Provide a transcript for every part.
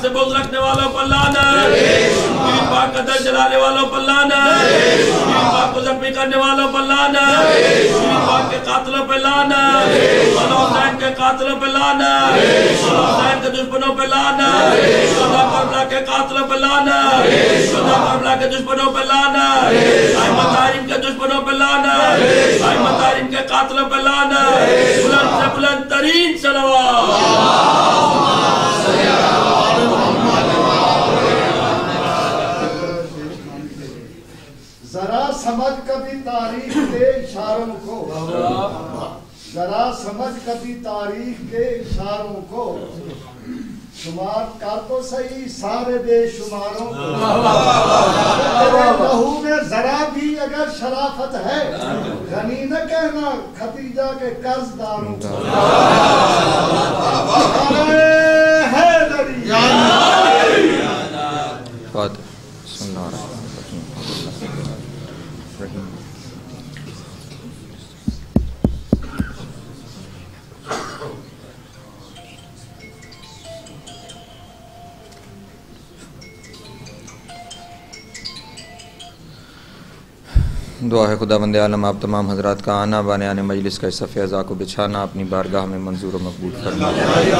سے بغض رکھنے والوں پر لعنت، دین پاک کا در جلانے والوں پر لعنت، دین پاک کو زخمی کرنے والوں پر لعنت، دین پاک کے قاتلوں پر لعنت، مولا حسین کے قاتلوں پر لعنت، مولا حسین کے دشمنوں پر لعنت، شہداء کربلا کے قاتلوں پر لعنت، شہداء کربلا کے دشمنوں پر لعنت، ائمہ طاہرین کے دشمنوں پر لعنت، ائمہ طاہرین کے قاتلوں پر لعنت، بلند سے بلند ترین صلوات۔ ذرا سمجھ کبھی تاریخ کے اشاروں کو، ذرا سمجھ کبھی تاریخ کے اشاروں کو، شمار کر تو صحیح سارے بے شماروں کو، تیرے لہو میں ذرا بھی اگر شرافت ہے، غنی نہ کہنا ختیجہ کے قرض داروں کو۔ فاتح بسم اللہ الرحمن الرحیم۔ دعا ہے خدا بند عالم آپ تمام حضرات کا آنا بانیان مجلس کا اس صف اعزاء کو بچھانا اپنی بارگاہ میں منظور و مقبول فرما۔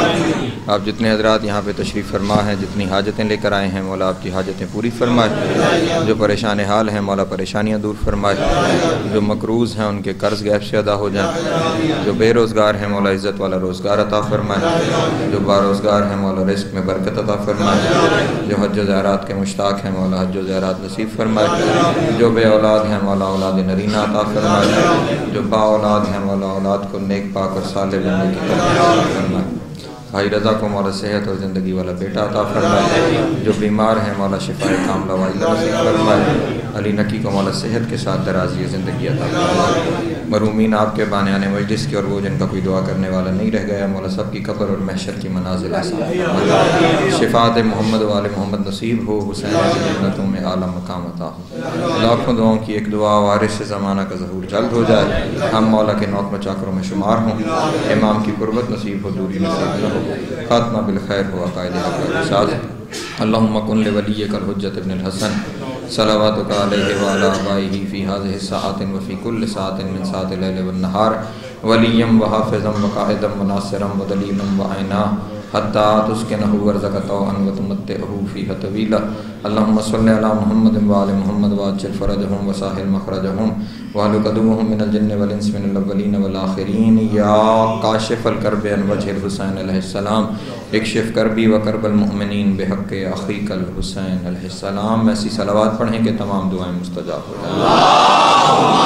آپ جتنے حضرات یہاں پہ تشریف فرما ہیں، جتنی حاجتیں لے کر آئے ہیں مولا آپ کی حاجتیں پوری فرمائے، جو پریشان حال ہیں مولا پریشانیاں دور فرمائے، جو مقروض ہیں ان کے قرض غیب سے ادا ہو جائیں، جو بے روزگار ہیں مولا عزت والا روزگار عطا فرمائے، جو باروزگار ہیں مولا رزق میں برکت عطا فرمائے، جو حج و زیارات کے مشتاق ہیں مولا حج و زیارات نصیب فرمائے، جو بے اولاد ہیں مولا اولاد نرینہ عطا فرمائے، جو با اولاد ہیں مولا اولاد کو نیک پاک اور صالح بننے کی توفیق عطا فرمائے۔ بھائی رضا کو مولا صحت اور زندگی والا بیٹا عطا فرمائے، جو بیمار ہیں مولا شفائے کاملہ وعیلہ نصیب فرمائے، علی نکی کو مولا صحت کے ساتھ درازی زندگی عطا فرمائے۔ مرحومین آپ کے بانیان مجلس کی اور وہ جن کا کوئی دعا کرنے والا نہیں رہ گیا مولا سب کی قبر اور محشر کی منازل آسان فرمائے، شفاعت محمد و آل محمد نصیب ہو، حسین کی جنتوں میں اعلیٰ مقام عطا ہو۔ لاکھوں دعاؤں کی ایک دعا وارث زمانہ کا ظہور جلد ہو جائے، ہم مولا کے نوک مچاکروں میں شمار ہوں، امام کی قربت نصیب ہو، دوری نصیب نہ ہو، خاتمہ بالخیر ہو، عقائد حق کا احساس۔ اللہم کن لولیک الحجۃ ابن الحسن صلواتک علیہ وعلی آبائہ فی ہذہ الساعۃ وفی کل ساعۃ من ساعات اللیل والنہار ولیا وحافظا وقائدا وناصرا ودلیلا وعینا حتی تسکنہ ورزق طوعا وتمتعہ فیہ طویلا۔ اللہم صلی علی محمد وآل محمد وعجل فرجہم وساہل مخرجہم واہلک عدوہم من الجن والانس من الاولین والآخرین۔ یا کاشف الکرب عن وجہ الحسین علیہ السلام اکشف کربی و کرب المؤمنین بحق اخیک الحسین علیہ السلام۔ ایسی صلوات پڑھیں کہ تمام دعائیں مستجاب ہو جائیں۔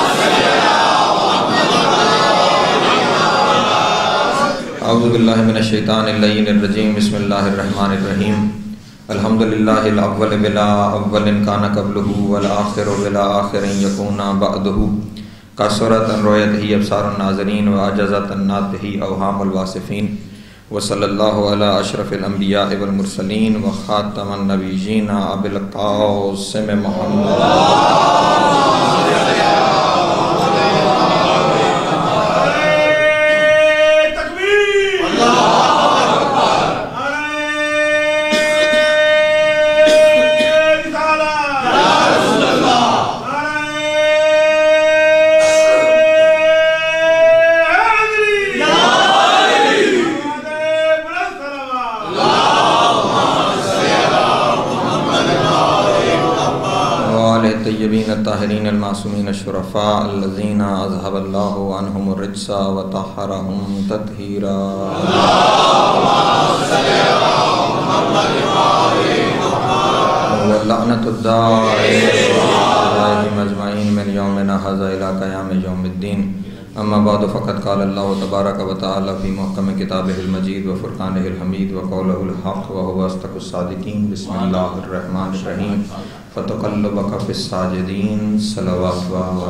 اعوذ باللہ من الشیطان اللعین الرجیم، بسم اللہ الرحمن الرحیم۔ الحمدللہ الاول بلا اول کان قبلہ والآخر بلا آخر یکون بعدہ، کثرت رؤیتہ ابصار الناظرین وعجزت عناتہ اوہام الواصفین، وصلی اللہ علی اشرف الانبیاء والمرسلین وخاتم النبیین ابی القاسم محمد۔ الطیبین الطاہرین المعصومین الشرفاء الذین اذهب اللہ عنہم الرجس وطہرہم تطہیرا۔ واللعنۃ الدائمۃ علیہم اجمعین من یومنا ھذا الی قیام یوم الدین۔ اما بعد فقد قال اللہ تبارک و تعالی فی محکم کتابہ المجید وفرقانہ الحمید وقولہ الحق وهو اصدق الصادقین۔ بسم اللہ الرحمن الرحیم۔ فتقلبک فی الساجدین صلوات و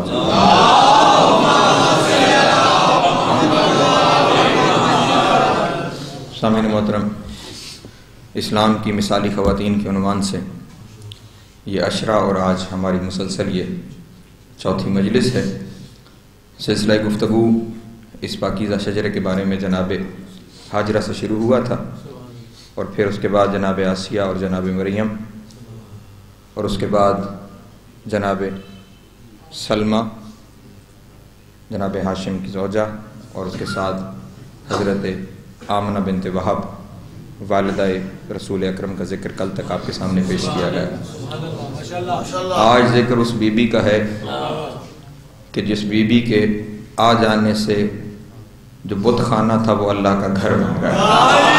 سامعین محترم، اسلام کی مثالی خواتین کے عنوان سے یہ عشرہ اور آج ہماری مسلسل یہ چوتھی مجلس ہے۔ سلسلہ گفتگو اس پاکیزہ شجرے کے بارے میں جناب حاجرہ سے شروع ہوا تھا، اور پھر اس کے بعد جناب آسیہ اور جناب مریم، اور اس کے بعد جناب سلمہ جناب ہاشم کی زوجہ، اور اس کے ساتھ حضرت آمنہ بنت وہب والدہ رسول اکرم کا ذکر کل تک آپ کے سامنے پیش کیا گیا۔ آج ذکر اس بی بی کا ہے کہ جس بی بی کے آ جانے سے جو بت خانہ تھا وہ اللہ کا گھر بن گیا۔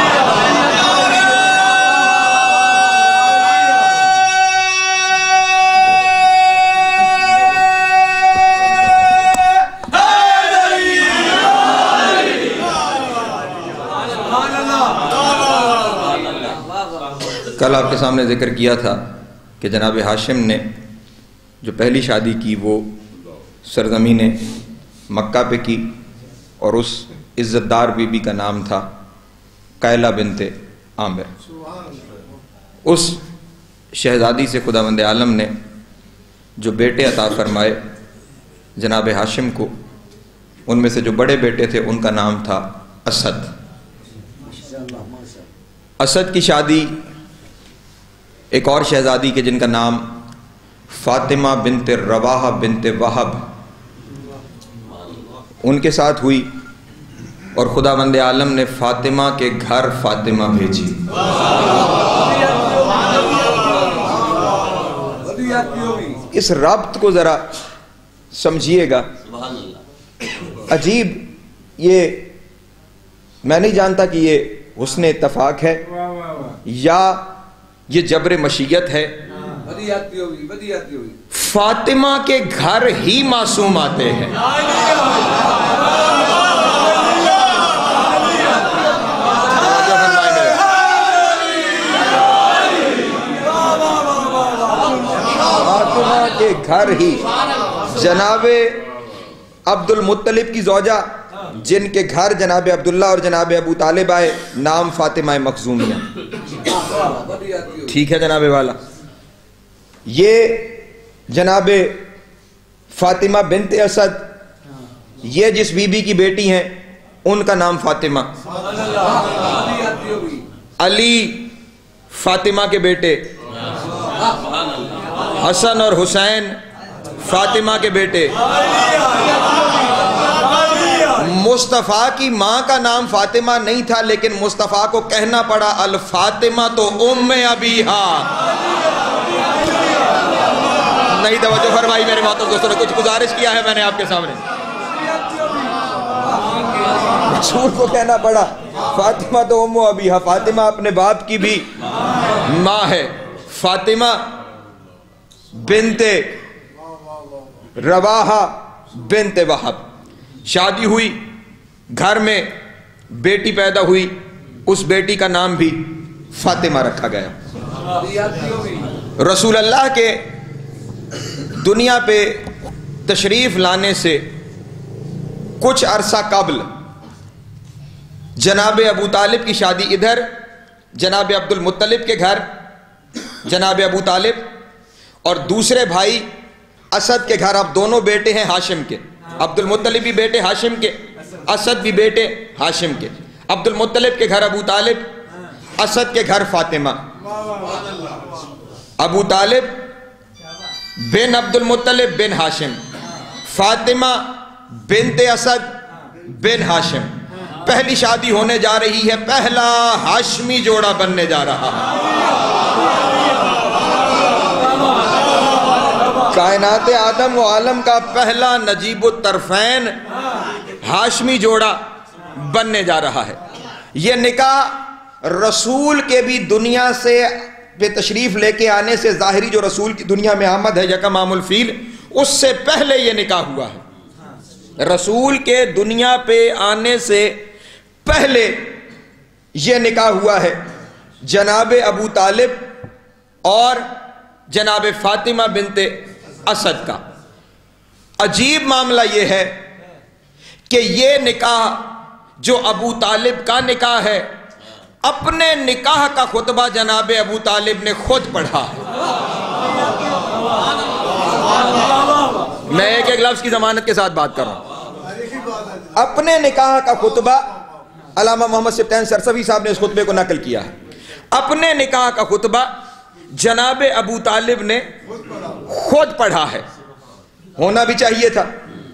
کل آپ کے سامنے ذکر کیا تھا کہ جناب ہاشم نے جو پہلی شادی کی وہ سرزمین مکہ پہ کی، اور اس عزت دار بی بی کا نام تھا قیلہ بنت عامر۔ اس شہزادی سے خداوند عالم نے جو بیٹے عطا فرمائے جناب ہاشم کو، ان میں سے جو بڑے بیٹے تھے ان کا نام تھا اسد۔ اسد کی شادی ایک اور شہزادی کے جن کا نام فاطمہ بنت رواحہ بنت وہب ان کے ساتھ ہوئی، اور خداوند عالم نے فاطمہ کے گھر فاطمہ بھیجی۔ اس ربط کو ذرا سمجھیے گا، عجیب، یہ میں نہیں جانتا کہ یہ حسن اتفاق ہے یا یہ جبر مشیت ہے۔ فاطمہ کے گھر ہی معصوم آتے ہیں۔ فاطمہ کے گھر ہی جناب عبد المطلب کی زوجہ جن کے گھر جناب عبداللہ اور جناب ابو طالب آئے، نام فاطمہ مخزومیہ۔ ٹھیک ہے جناب والا، یہ جناب فاطمہ بنت اسد، یہ جس بی بی کی بیٹی ہیں ان کا نام فاطمہ۔ علی فاطمہ کے بیٹے، حسن اور حسین فاطمہ کے بیٹے۔ مصطفیٰ کی ماں کا نام فاطمہ نہیں تھا، لیکن مصطفیٰ کو کہنا پڑا الفاطمہ تو ام ابیہا۔ نہیں توجہ فرمائی میرے محترم دوستوں نے، کچھ گزارش کیا ہے میں نے آپ کے سامنے۔ رسول کو کہنا پڑا فاطمہ تو ام ابیہا، فاطمہ اپنے باپ کی بھی ماں ہے۔ فاطمہ بنت رواحہ بنت وہب، شادی ہوئی، گھر میں بیٹی پیدا ہوئی، اس بیٹی کا نام بھی فاطمہ رکھا گیا۔ رسول اللہ کے دنیا پہ تشریف لانے سے کچھ عرصہ قبل جناب ابو طالب کی شادی ادھر، جناب عبد المطلب کے گھر جناب ابو طالب، اور دوسرے بھائی اسد کے گھر، اب دونوں بیٹے ہیں ہاشم کے، عبد المطلب بھی بیٹے ہاشم کے، اسد بھی بیٹے ہاشم کے۔ عبد المطلب کے گھر ابو طالب، اسد کے گھر فاطمہ۔ ابو طالب بن عبد المطلب بن ہاشم، فاطمہ بنت اسد بن ہاشم۔ پہلی شادی ہونے جا رہی ہے، پہلا ہاشمی جوڑا بننے جا رہا ہے۔ کائنات آدم و عالم کا پہلا نجیب الطرفین ہاشمی جوڑا بننے جا رہا ہے۔ یہ نکاح رسول کے بھی دنیا سے پہ تشریف لے کے آنے سے، ظاہری جو رسول کی دنیا میں آمد ہے یکم عام الفیل، اس سے پہلے یہ نکاح ہوا ہے۔ رسول کے دنیا پہ آنے سے پہلے یہ نکاح ہوا ہے جناب ابو طالب اور جناب فاطمہ بنت اسد کا۔ عجیب معاملہ یہ ہے کہ یہ نکاح جو ابو طالب کا نکاح ہے، اپنے نکاح کا خطبہ جناب ابو طالب نے خود پڑھا ہے۔ میں ایک لفظ کی ضمانت کے ساتھ بات کر رہا ہوں۔ اپنے نکاح کا خطبہ علامہ محمد سبطین سرسوی صاحب نے اس خطبے کو نقل کیا ہے۔ اپنے نکاح کا خطبہ جناب ابو طالب نے خود پڑھا ہے، ہونا بھی چاہیے تھا،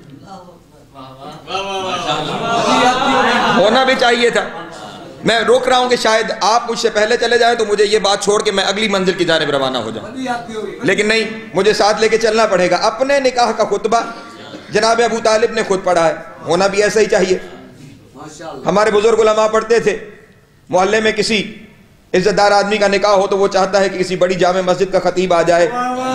ہونا بھی چاہیے تھا۔ میں روک رہا ہوں کہ شاید آپ مجھ سے پہلے چلے جائیں تو مجھے یہ بات چھوڑ کے میں اگلی منزل کی جانب روانہ ہو جاؤں، لیکن نہیں، مجھے ساتھ لے کے چلنا پڑے گا۔ اپنے نکاح کا خطبہ جناب ابو طالب نے خود پڑھا ہے، ہونا بھی ایسا ہی چاہیے۔ ہمارے بزرگ علماء پڑھتے تھے، محلے میں کسی عزت دار آدمی کا نکاح ہو تو وہ چاہتا ہے کہ کسی بڑی جامع مسجد کا خطیب آ جائے،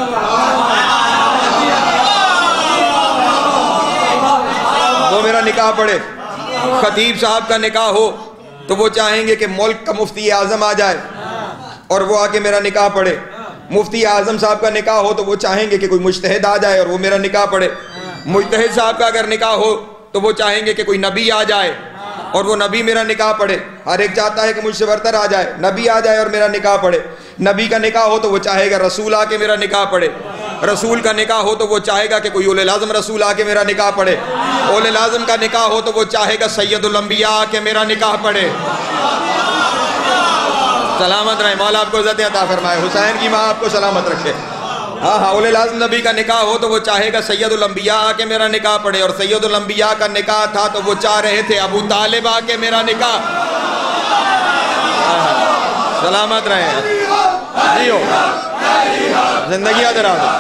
وہ میرا نکاح پڑھے۔ خطیب صاحب کا نکاح ہو تو وہ چاہیں گے کہ ملک کا مفتی اعظم آ جائے اور وہ آ کے میرا نکاح پڑھے۔ مفتی اعظم صاحب کا نکاح ہو تو وہ چاہیں گے کہ کوئی مجتہد آ جائے اور وہ میرا نکاح پڑھے۔ مجتہد صاحب کا اگر نکاح ہو تو وہ چاہیں گے کہ کوئی نبی آ جائے اور وہ نبی میرا نکاح پڑھے۔ ہر ایک چاہتا ہے کہ مجھ سے برتر آ جائے، نبی آ جائے اور میرا نکاح پڑھے۔ نبی کا نکاح ہو تو وہ چاہے گا رسول آ کے میرا نکاح پڑھے۔ رسول کا نکاح ہو تو وہ چاہے گا کہ کوئی اولو العزم رسول آ کے میرا نکاح پڑھے۔ اولو العزم کا نکاح ہو تو وہ چاہے گا سید الانبیاء آ کے میرا نکاح پڑھے۔ سلامت رہے، مولا آپ کو عزت عطا فرمائے، حسین کی ماں آپ کو سلامت رکھے۔ ہاں ہاں، اولو العزم نبی کا نکاح ہو تو وہ چاہے گا سید الانبیاء آ کے میرا نکاح پڑھے، اور سید الانبیاء کا نکاح تھا تو وہ چاہ رہے تھے ابو طالب آ کے میرا نکاح۔ سلامت رہے، جیو، زندگیاں دراز ہو۔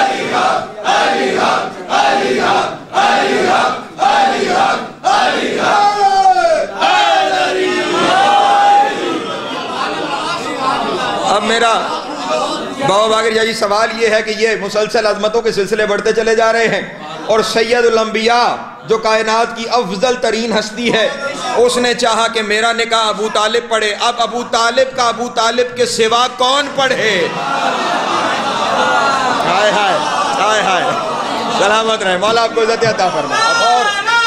اب میرا بابا باقر شاہ جی سوال یہ ہے کہ یہ مسلسل عظمتوں کے سلسلے بڑھتے چلے جا رہے ہیں، اور سید الانبیاء جو کائنات کی افضل ترین ہستی ہے اس نے چاہا کہ میرا نکاح ابو طالب پڑھے۔ اب ابو طالب کا ابو طالب کے سوا کون پڑھے؟ ہائے ہائے ہائے ہائے، سلامت رہے، مولا آپ کو عزت عطا فرمائے۔ اور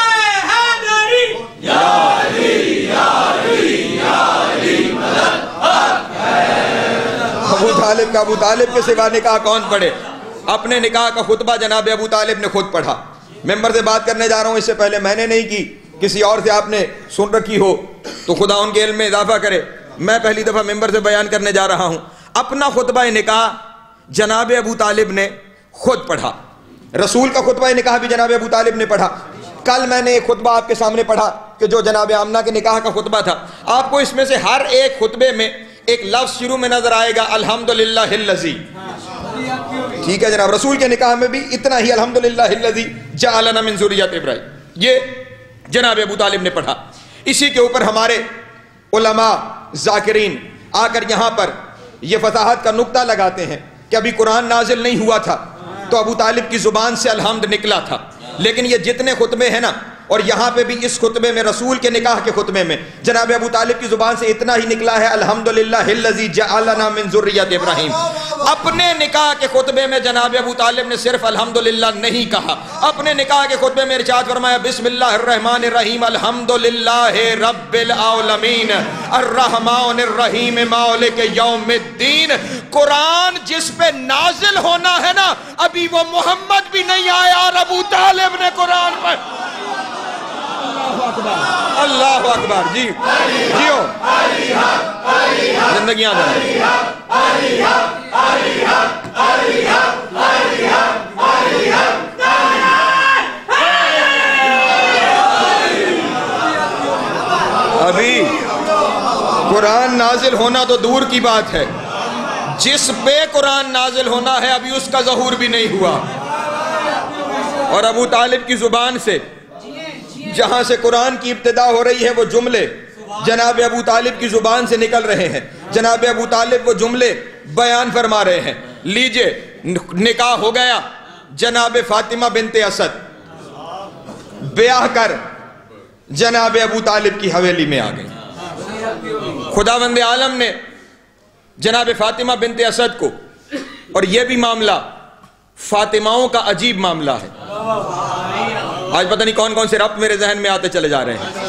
ابو طالب کا ابو طالب کے سوا نکاح کون پڑھے؟ اپنے نکاح کا خطبہ جناب ابو طالب نے خود پڑھا۔ ممبر سے بات کرنے جا رہا ہوں، اس سے پہلے میں نے نہیں کی، کسی اور سے آپ نے سن رکھی ہو تو خدا ان کے علم میں اضافہ کرے۔ میں پہلی دفعہ ممبر سے بیان کرنے جا رہا ہوں۔ اپنا خطبہ نکاح جناب ابو طالب نے خود پڑھا، رسول کا خطبہ نکاح بھی جناب ابو طالب نے پڑھا۔ کل میں نے ایک خطبہ آپ کے سامنے پڑھا کہ جو جناب آمنہ کے نکاح کا خطبہ تھا۔ آپ کو اس میں سے ہر ایک خطبے میں ایک لفظ شروع میں نظر آئے گا، الحمدللہ الذی۔ ٹھیک ہے جناب، رسول کے نکاح میں بھی اتنا ہی، الحمدللہ الذی جعلنا من ذریۃ ابراہیم، یہ جناب ابو طالب نے پڑھا۔ اسی کے اوپر ہمارے علماء ذاکرین آ کر یہاں پر یہ وضاحت کا نقطہ لگاتے ہیں کہ ابھی قرآن نازل نہیں ہوا تھا تو ابو طالب کی زبان سے الحمد نکلا تھا، لیکن یہ جتنے خطبے ہیں نا، اور یہاں پہ بھی اس خطبے میں رسول کے نکاح کے خطبے میں جناب ابو طالب کی زبان سے اتنا ہی نکلا ہے، الحمدللہ الذی جعلنا من ذریۃ ابراہیم۔ اپنے نکاح کے خطبے میں جناب ابو طالب نے صرف الحمدللہ نہیں کہا، اپنے نکاح کے خطبے میں ارشاد فرمایا، بسم اللہ الرحمن الرحیم، الحمدللہ رب العالمین الرحمن الرحیم مالک یوم الدین۔ قرآن جس پہ نازل ہونا ہے نا، ابھی وہ محمد بھی نہیں آیا اور ابو طالب نے قرآن پر اللہ اکبر، جی جیو، زندگیاں دیں۔ ابھی قرآن نازل ہونا تو دور کی بات ہے، جس پہ قرآن نازل ہونا ہے ابھی اس کا ظہور بھی نہیں ہوا، اور ابو طالب کی زبان سے جہاں سے قرآن کی ابتدا ہو رہی ہے وہ جملے جناب ابو طالب کی زبان سے نکل رہے ہیں۔ جناب ابو طالب وہ جملے بیان فرما رہے ہیں۔ لیجئے، نکاح ہو گیا، جناب فاطمہ بنت اسد بیاہ کر جناب ابو طالب کی حویلی میں آ گئی۔ خداوند عالم نے جناب فاطمہ بنت اسد کو، اور یہ بھی معاملہ فاطماؤں کا عجیب معاملہ ہے، آج پتہ نہیں کون کون سے ربط میرے ذہن میں آتے چلے جا رہے ہیں۔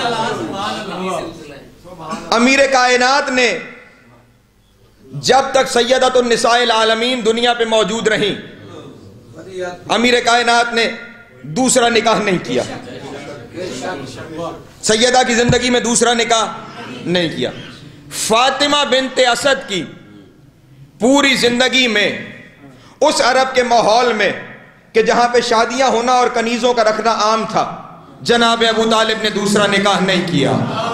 امیر کائنات نے جب تک سیدۃ النساء العالمین دنیا پہ موجود رہیں، امیر کائنات نے دوسرا نکاح نہیں کیا، سیدہ کی زندگی میں دوسرا نکاح نہیں کیا۔ فاطمہ بنت اسد کی پوری زندگی میں اس عرب کے ماحول میں کہ جہاں پہ شادیاں ہونا اور کنیزوں کا رکھنا عام تھا، جناب ابو طالب نے دوسرا نکاح نہیں کیا۔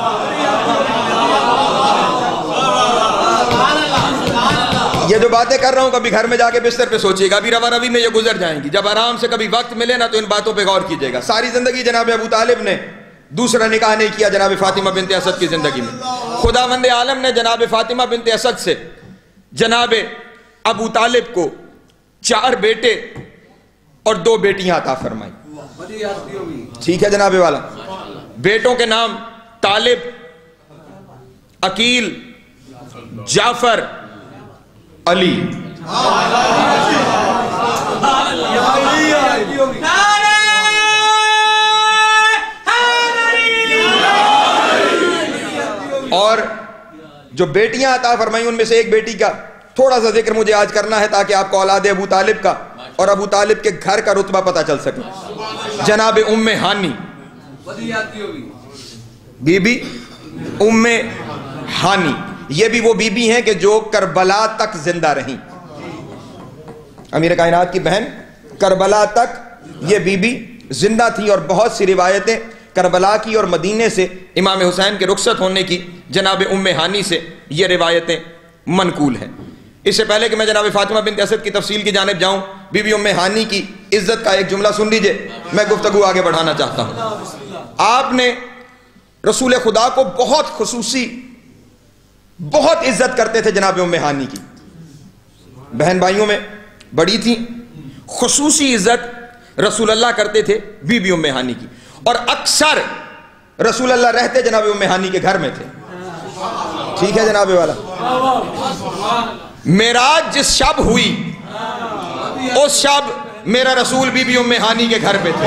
یہ جو باتیں کر رہا ہوں کبھی گھر میں جا کے بستر پہ سوچیے گا، ابھی رواں روی میں یہ گزر جائیں گی، جب آرام سے کبھی وقت ملے نا تو ان باتوں پہ غور کیجیے گا۔ ساری زندگی جناب ابو طالب نے دوسرا نکاح نہیں کیا جناب فاطمہ بنت اسد کی زندگی میں۔ خداوند عالم نے جناب فاطمہ بنت اسد سے جناب ابو طالب کو 4 بیٹے اور 2 بیٹیاں عطا فرمائی۔ ٹھیک ہے جناب والا، بیٹوں کے نام طالب، عقیل، جعفر، علی۔ اور جو بیٹیاں عطا فرمائی ان میں سے ایک بیٹی کا تھوڑا سا ذکر مجھے آج کرنا ہے تاکہ آپ کو اولاد ابو طالب کا اور ابو طالب کے گھر کا رتبہ پتہ چل سکے۔ جناب ام ہانی، بی بی ام ہانی، یہ بھی وہ بی بی ہیں کہ جو کربلا تک زندہ رہیں۔ امیر کائنات کی بہن کربلا تک یہ بی بی زندہ تھی، اور بہت سی روایتیں کربلا کی اور مدینے سے امام حسین کے رخصت ہونے کی جناب ام ہانی سے یہ روایتیں منقول ہیں۔ اس سے پہلے کہ میں جناب فاطمہ بنت اسد کی تفصیل کی جانب جاؤں، بی بی ام ہانی کی عزت کا ایک جملہ سن لیجئے، میں گفتگو آگے بڑھانا چاہتا ہوں۔ آپ نے رسول خدا کو بہت خصوصی، بہت عزت کرتے تھے جناب ام ہانی کی، بہن بھائیوں میں بڑی تھی، خصوصی عزت رسول اللہ کرتے تھے بی بی ام ہانی کی، اور اکثر رسول اللہ رہتے جناب ام ہانی کے گھر میں تھے۔ ٹھیک ہے جناب والا، معراج جس شب ہوئی اس شب میرا رسول بی بی ام ہانی کے گھر پہ تھے۔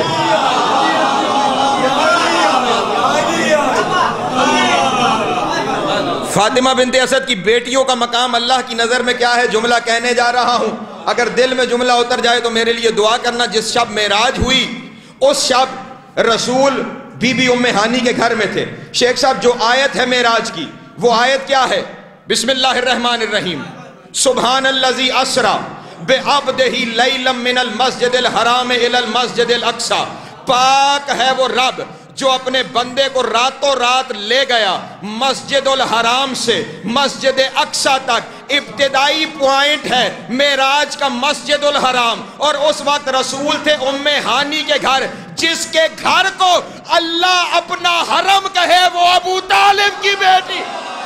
فاطمہ بنت اسد کی بیٹیوں کا مقام اللہ کی نظر میں کیا ہے، جملہ کہنے جا رہا ہوں، اگر دل میں جملہ اتر جائے تو میرے لیے دعا کرنا۔ جس شب معراج ہوئی اس شب رسول بی بی ام ہانی کے گھر میں تھے۔ شیخ صاحب جو آیت ہے معراج کی، وہ آیت کیا ہے؟ بسم اللہ الرحمن الرحیم، سبحان الذی اسری بعبدہ لیلا من المسجد الحرام الی المسجد الاقصی، پاک ہے وہ رب جو اپنے بندے کو راتوں رات لے گیا مسجد الحرام سے مسجد اقصی تک۔ ابتدائی پوائنٹ ہے معراج کا مسجد الحرام، اور اس وقت رسول تھے ام ہانی کے گھر۔ جس کے گھر کو اللہ اپنا حرم کہے وہ ابو طالب کی بیٹی۔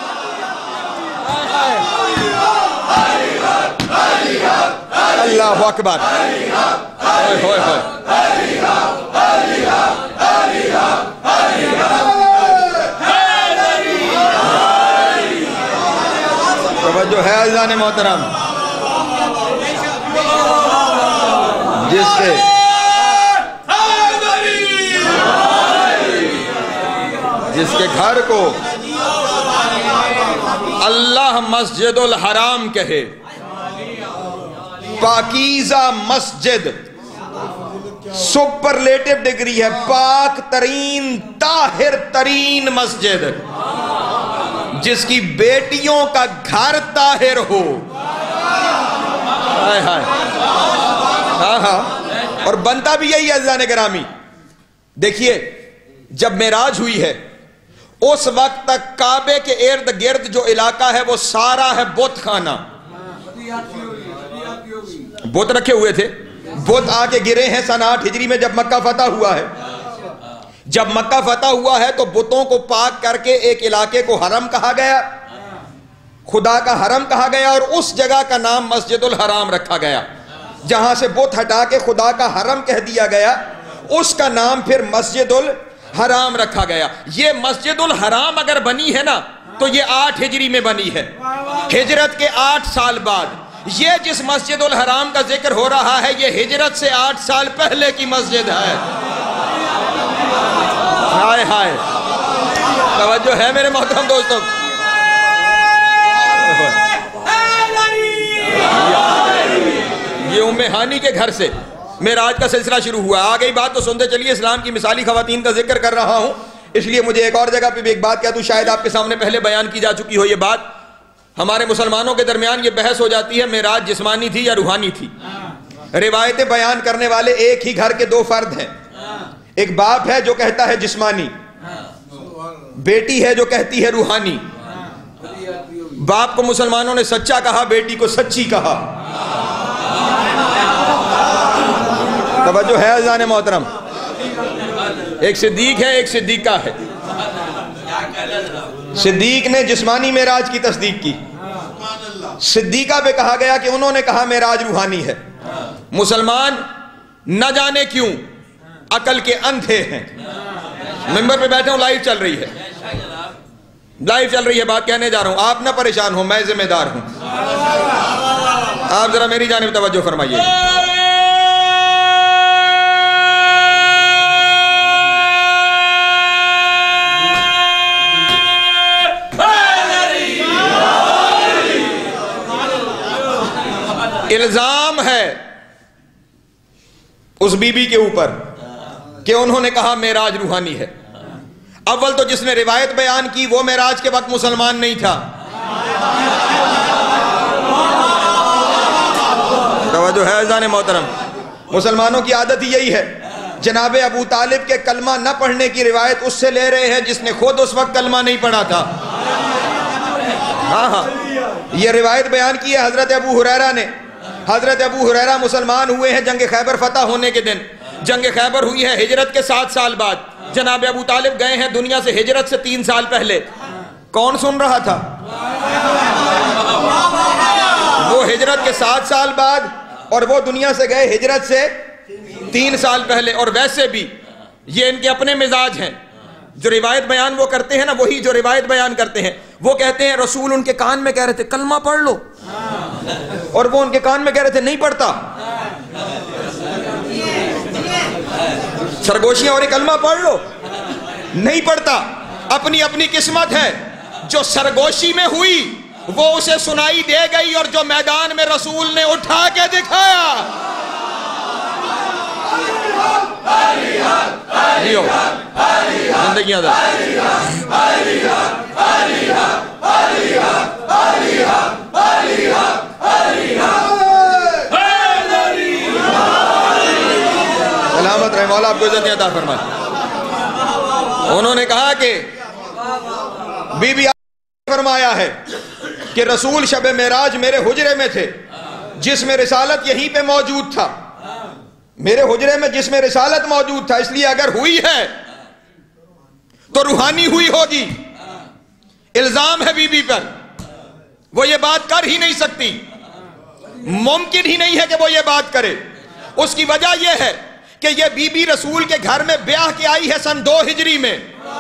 اللہ اکبر، توجہ ہے عزیزان محترم، جس کے گھر کو اللہ مسجد الحرام کہے، پاکیزہ مسجد، سپرلیٹو ڈگری ہے، پاک ترین طاہر ترین مسجد، جس کی بیٹیوں کا گھر طاہر ہو۔ اور بنتا بھی یہی ہے عزیزان گرامی۔ دیکھیے جب معراج ہوئی ہے اس وقت تک کعبے کے ارد گرد جو علاقہ ہے وہ سارا ہے بت خانہ، بت رکھے ہوئے تھے، بت آ کے گرے ہیں سن 8 ہجری میں جب مکہ فتح ہوا ہے۔ جب مکہ فتح ہوا ہے تو بتوں کو پاک کر کے ایک علاقے کو حرم کہا گیا، خدا کا حرم کہا گیا، اور اس جگہ کا نام مسجد الحرام رکھا گیا۔ جہاں سے بت ہٹا کے خدا کا حرم کہہ دیا گیا، اس کا نام پھر مسجد الحرام رکھا گیا۔ یہ مسجد الحرام اگر بنی ہے نا تو یہ 8 ہجری میں بنی ہے، ہجرت کے 8 سال بعد۔ یہ جس مسجد الحرام کا ذکر ہو رہا ہے یہ ہجرت سے 8 سال پہلے کی مسجد ہے۔ ہائے ہائے، توجہ ہے میرے محترم دوستوں۔ یہ ام ہانی کے گھر سے معراج کا سلسلہ شروع ہوا۔ آگئی بات تو سنتے چلیے، اسلام کی مثالی خواتین کا ذکر کر رہا ہوں۔ اس لیے مجھے ایک اور جگہ پہ بھی ایک بات کہتا ہوں، شاید آپ کے سامنے پہلے بیان کی جا چکی ہو یہ بات. ہمارے مسلمانوں کے درمیان یہ بحث ہو جاتی ہے معراج جسمانی تھی یا روحانی تھی. روایتیں بیان کرنے والے ایک ہی گھر کے دو فرد ہیں. ایک باپ ہے جو کہتا ہے جسمانی، بیٹی ہے جو کہتی ہے روحانی. باپ کو مسلمانوں نے سچا کہا، بیٹی کو سچی کہا. توجہ ہے عزیزان محترم. ایک صدیق ہے، ایک صدیقہ ہے. صدیق نے جسمانی معراج کی تصدیق کی، صدیقہ پہ کہا گیا کہ انہوں نے کہا معراج روحانی ہے. مسلمان نہ جانے کیوں عقل کے اندھے ہیں. ممبر پہ بیٹھے ہوں، لائیو چل رہی ہے، لائیو چل رہی ہے، بات کہنے جا رہا ہوں. آپ نہ پریشان ہوں، میں ذمہ دار ہوں. آپ ذرا میری جانب توجہ فرمائیے. الزام ہے اس بی بی کے اوپر کہ انہوں نے کہا معراج روحانی ہے. اول تو جس نے روایت بیان کی وہ معراج کے وقت مسلمان نہیں تھا. توجہ ہے عزیزان محترم. مسلمانوں کی عادت ہی یہی ہے، جناب ابو طالب کے کلمہ نہ پڑھنے کی روایت اس سے لے رہے ہیں جس نے خود اس وقت کلمہ نہیں پڑھا تھا. ہاں یہ روایت بیان کی ہے حضرت ابو ہریرہ نے. حضرت ابو ہریرہ مسلمان ہوئے ہیں جنگ خیبر فتح ہونے کے دن. جنگ خیبر ہوئی ہے ہجرت کے 7 سال بعد. جناب ابو طالب گئے ہیں دنیا سے ہجرت سے 3 سال پہلے. کون سن رہا تھا؟ وہ ہجرت کے 7 سال بعد، اور وہ دنیا سے گئے ہجرت سے 3 سال پہلے. اور ویسے بھی یہ ان کے اپنے مزاج ہیں. جو روایت بیان وہ کرتے ہیں نا، وہی جو روایت بیان کرتے ہیں وہ کہتے ہیں رسول ان کے کان میں کہہ رہے تھے کلمہ پڑھ لو، اور وہ ان کے کان میں کہہ رہے تھے نہیں پڑھتا. سرگوشیاں اور کلمہ پڑھ لو، نہیں پڑھتا. اپنی اپنی قسمت ہے. جو سرگوشی میں ہوئی وہ اسے سنائی دے گئی، اور جو میدان میں رسول نے اٹھا کے دکھایا. زندگیاں دا سلامت رہے، مولا آپ کو عزت عطا فرمائے. انہوں نے کہا کہ بی بی فرمایا ہے کہ رسول شب معراج میرے حجرے میں تھے جس میں رسالت یہیں پہ موجود تھا. میرے حجرے میں جس میں رسالت موجود تھا، اس لیے اگر ہوئی ہے تو روحانی ہوئی ہوگی. الزام ہے بی بی پر، وہ یہ بات کر ہی نہیں سکتی، ممکن ہی نہیں ہے کہ وہ یہ بات کرے. اس کی وجہ یہ ہے کہ یہ بی بی رسول کے گھر میں بیاہ کے آئی ہے سن 2 ہجری میں.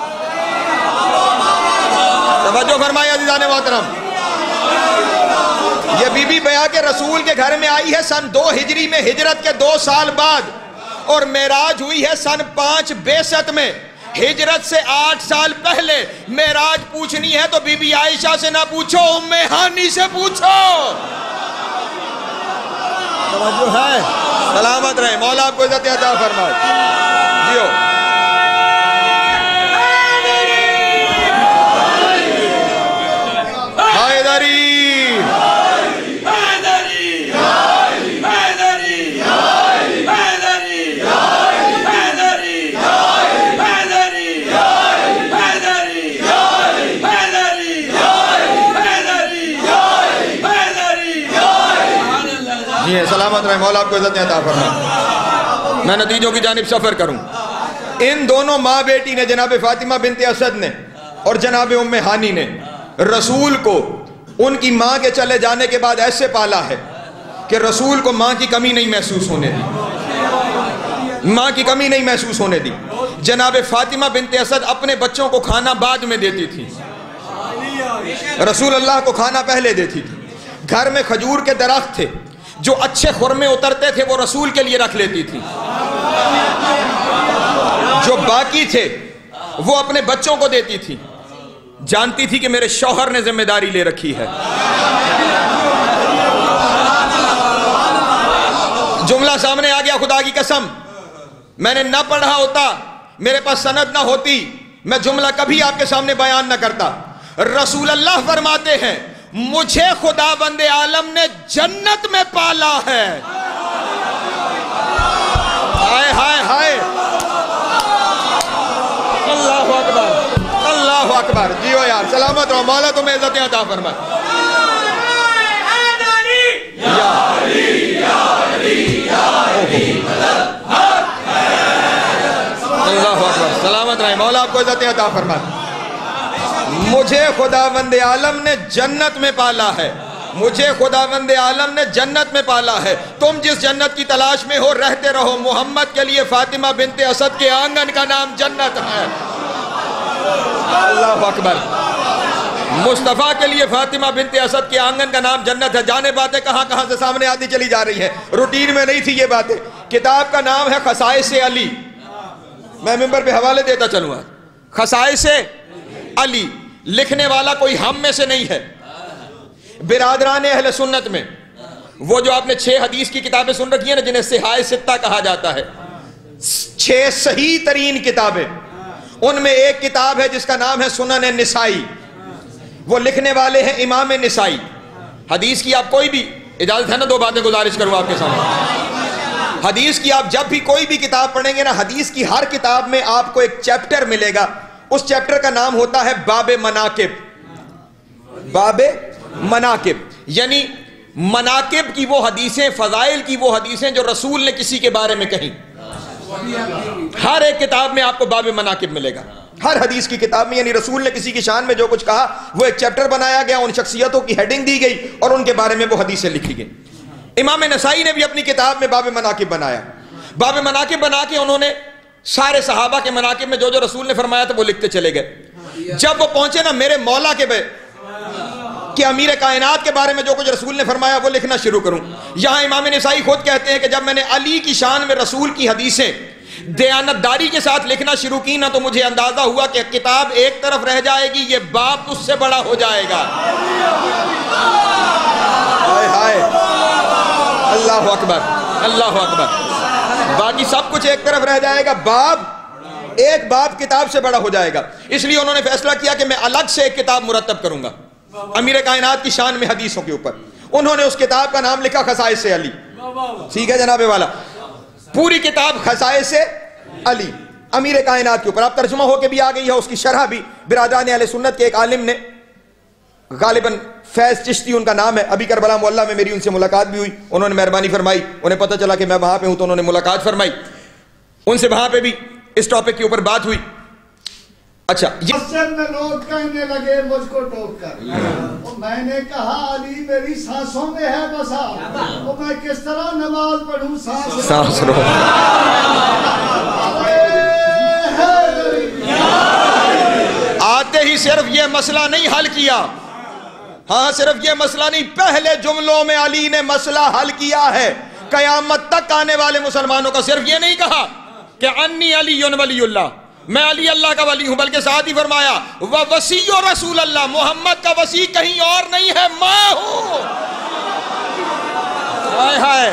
توجہ فرمائے عزیزان محترم. یہ بی بی بیاہ کے رسول کے گھر میں آئی ہے سن 2 ہجری میں، ہجرت کے 2 سال بعد. اور معراج ہوئی ہے سن 5 بعثت میں، ہجرت سے 8 سال پہلے. معراج پوچھنی ہے تو بی بی عائشہ سے نہ پوچھو، ام ہانی سے پوچھو. توجہ ہے، سلامت رہے، مولا آپ کو عزت عطا فرمائے. جیو سلامت رہے، مولا آپ کو عزت عطا فرمائے. میں نتیجوں کی جانب سفر کروں. ان دونوں ماں بیٹی نے، جناب فاطمہ بنت اسد نے اور جناب ام ہانی نے، رسول کو ان کی ماں کے چلے جانے کے بعد ایسے پالا ہے کہ رسول کو ماں کی کمی نہیں محسوس ہونے دی. ماں کی کمی نہیں محسوس ہونے دی. جناب فاطمہ بنت اسد اپنے بچوں کو کھانا بعد میں دیتی تھی، رسول اللہ کو کھانا پہلے دیتی تھی. گھر میں کھجور کے درخت تھے، جو اچھے خرمے اترتے تھے وہ رسول کے لیے رکھ لیتی تھی. جو باقی تھے وہ اپنے بچوں کو دیتی تھی. جانتی تھی کہ میرے شوہر نے ذمہ داری لے رکھی ہے. جملہ سامنے آ گیا، خدا کی قسم میں نے نہ پڑھا ہوتا، میرے پاس سند نہ ہوتی، میں جملہ کبھی آپ کے سامنے بیان نہ کرتا. رسول اللہ فرماتے ہیں مجھے خداوند عالم نے جنت میں پالا ہے. ہائے ہائے ہائے, اللہ اکبر اللہ اکبر. جیو یار, سلامت رہو, مولا تمہیں عزتیں عطا فرمائے. اللہ اکبر, سلامت رہے, مولا آپ کو عزتیں عطا فرمائے. مجھے خداوند عالم نے جنت میں پالا ہے, مجھے خداوند عالم نے جنت میں پالا ہے. تم جس جنت کی تلاش میں ہو رہتے رہو. محمد کے لیے فاطمہ بنت اسد کے آنگن کا نام جنت ہے. اللہ اکبر. مصطفیٰ کے لیے فاطمہ بنت اسد کے آنگن کا نام جنت ہے. جانے باتیں کہاں کہاں سے سامنے آتی چلی جا رہی ہیں, روٹین میں نہیں تھی یہ باتیں. کتاب کا نام ہے خصائص علی. میں ممبر پہ حوالے دیتا چلوں گا. خصائص علی لکھنے والا کوئی ہم میں سے نہیں ہے. برادران اہل سنت میں وہ جو آپ نے 6 حدیث کی کتابیں سن رکھی ہیں نا, جنہیں صحاح ستہ کہا جاتا ہے, 6 صحیح ترین کتابیں, ان میں ایک کتاب ہے جس کا نام ہے سنن نسائی. وہ لکھنے والے ہیں امام نسائی. حدیث کی آپ کوئی بھی, اجازت ہے نا 2 باتیں گزارش کروں آپ کے سامنے. حدیث کی آپ جب بھی کوئی بھی کتاب پڑھیں گے نا, حدیث کی ہر کتاب میں آپ کو ایک چیپٹر ملے گا. اس چیپٹر کا نام ہوتا ہے باب مناقب. باب مناقب یعنی مناقب کی وہ حدیثیں, فضائل کی وہ حدیثیں جو رسول نے کسی کے بارے میں کہیں. ہر ایک کتاب میں آپ کو باب مناقب ملے گا, ہر حدیث کی کتاب میں. یعنی رسول نے کسی کی شان میں جو کچھ کہا وہ ایک چیپٹر بنایا گیا, ان شخصیتوں کی ہیڈنگ دی گئی اور ان کے بارے میں وہ حدیثیں لکھی گئی. امام نسائی نے بھی اپنی کتاب میں باب مناقب بنایا. باب مناقب بنا کے انہوں نے سارے صحابہ کے مناقب میں جو جو رسول نے فرمایا تھا وہ لکھتے چلے گئے. جب وہ پہنچے نا میرے مولا کے کہ امیر کائنات کے بارے میں جو کچھ رسول نے فرمایا وہ لکھنا شروع کروں, یہاں امام نسائی خود کہتے ہیں کہ جب میں نے علی کی شان میں رسول کی حدیثیں دیانتداری کے ساتھ لکھنا شروع کی نا, تو مجھے اندازہ ہوا کہ کتاب ایک طرف رہ جائے گی, یہ باپ اس سے بڑا ہو جائے گا. اللہ اکبر اللہ اکبر. باقی سب کچھ ایک طرف رہ جائے گا, ایک باپ کتاب سے بڑا ہو جائے گا. اس لیے انہوں نے فیصلہ کیا کہ میں الگ سے ایک کتاب مرتب کروں گا امیر کائنات کی شان میں حدیثوں کے اوپر. انہوں نے اس کتاب کا نام لکھا خصائص علی. ٹھیک ہے جناب والا, پوری کتاب خصائص علی امیر کائنات کے اوپر. اب ترجمہ ہو کے بھی آ گئی ہے, اس کی شرح بھی برادران اہل سنت کے ایک عالم نے, غالباً فیض چشتی ان کا نام ہے, ابھی کربلا معلیٰ میں میری ان سے ملاقات بھی ہوئی. انہوں نے مہربانی فرمائی, انہیں پتہ چلا کہ میں وہاں پہ ہوں تو انہوں نے ملاقات فرمائی. ان سے وہاں پہ بھی اس ٹاپک کے اوپر بات ہوئی. اچھا, مسجد میں لوگ کہنے لگے مجھ کو ٹوک کر, میں نے کہا علی میری سانسوں میں ہے بسا, تو میں کس طرح نماز پڑھوں سانس رو. آتے ہی صرف یہ مسئلہ نہیں حل کیا, ہاں صرف یہ مسئلہ نہیں, پہلے جملوں میں علی نے مسئلہ حل کیا ہے. قیامت تک آنے والے مسلمانوں کا صرف یہ نہیں کہا کہ انی علی ولی اللہ, میں علی اللہ کا ولی ہوں, بلکہ ساتھ ہی فرمایا وَوَسِيُّ رسول اللہ, محمد کا وسیع کہیں اور نہیں ہے, میں ہوں. ہائے ہائے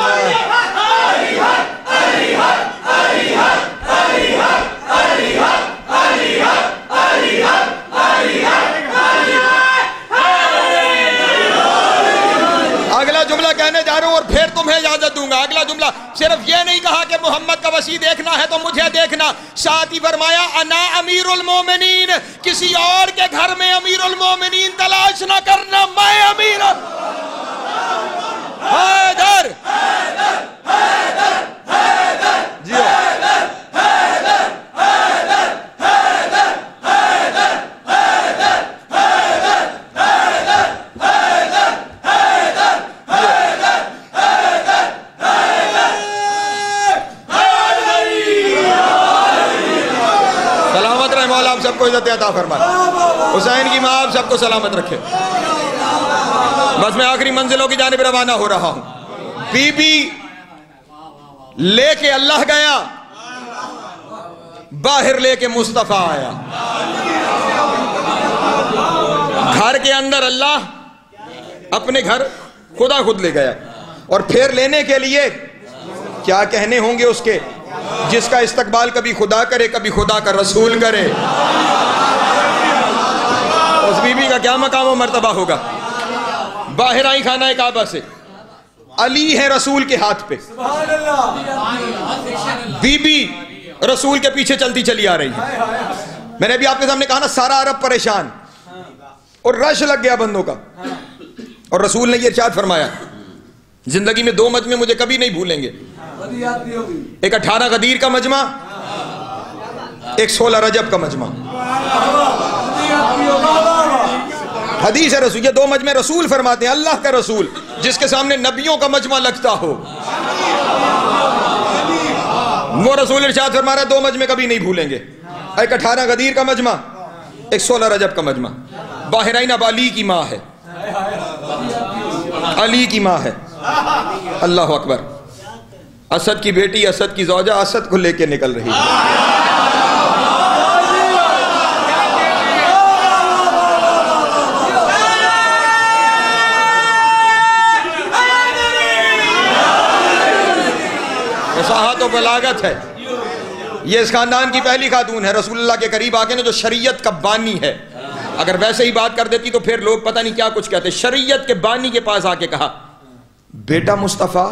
اگلا جملہ کہنے جا رہا ہوں اور پھر تمہیں اجازت دوں گا. اگلا جملہ صرف یہ نہیں کہا کہ محمد کا وسیع دیکھنا ہے تو مجھے دیکھنا, ساتھ ہی فرمایا انا امیر المومنین, کسی اور کے گھر میں امیر المومنین تلاش نہ کرنا, میں امیر. حیدر جیو سب کو عزت عطا فرمائے. حسین کی ماں آپ سب کو سلامت رکھے. بس میں آخری منزلوں کی جانب روانہ ہو رہا ہوں. بی بی لے کے اللہ گیا, باہر لے کے مصطفیٰ آیا. گھر کے اندر اللہ, اپنے گھر خدا خود لے گیا, اور پھر لینے کے لیے کیا کہنے ہوں گے اس کے, جس کا استقبال کبھی خدا کرے کبھی خدا کا رسول کرے، اس بی بی کا کیا مقام و مرتبہ ہوگا؟ باہر آئی خانہ کعبہ سے، علی ہے رسول کے ہاتھ پہ، بی بی رسول کے پیچھے چلتی چلی آ رہی ہے۔ میں نے ابھی آپ کے سامنے کہا نا سارا عرب پریشان اور رش لگ گیا بندوں کا، اور رسول نے یہ ارشاد فرمایا زندگی میں 2 مجمع مجھے کبھی نہیں بھولیں گے، ایک 18 غدیر کا مجمع، ایک 16 رجب کا مجمع۔ حدیث ہے رسول، یہ 2 مجمع رسول فرماتے ہیں، اللہ کا رسول جس کے سامنے نبیوں کا مجمع لگتا ہو، وہ رسول ارشاد فرما رہا ہے 2 مجمع کبھی نہیں بھولیں گے، ایک 18 غدیر کا مجمع، ایک 16 رجب کا مجمع۔ باہرین اب علی کی ماں ہے، علی کی ماں ہے، اللہ اکبر۔ اسد کی بیٹی، اسد کی زوجہ اسد کو لے کے نکل رہی ہے۔ فصاحت و بلاغت ہے، یہ اس خاندان کی پہلی خاتون ہے رسول اللہ کے قریب آ کے نا جو شریعت کا بانی ہے۔ اگر ویسے ہی بات کر دیتی تو پھر لوگ پتہ نہیں کیا کچھ کہتے۔ شریعت کے بانی کے پاس آ کے کہا بیٹا مصطفیٰ،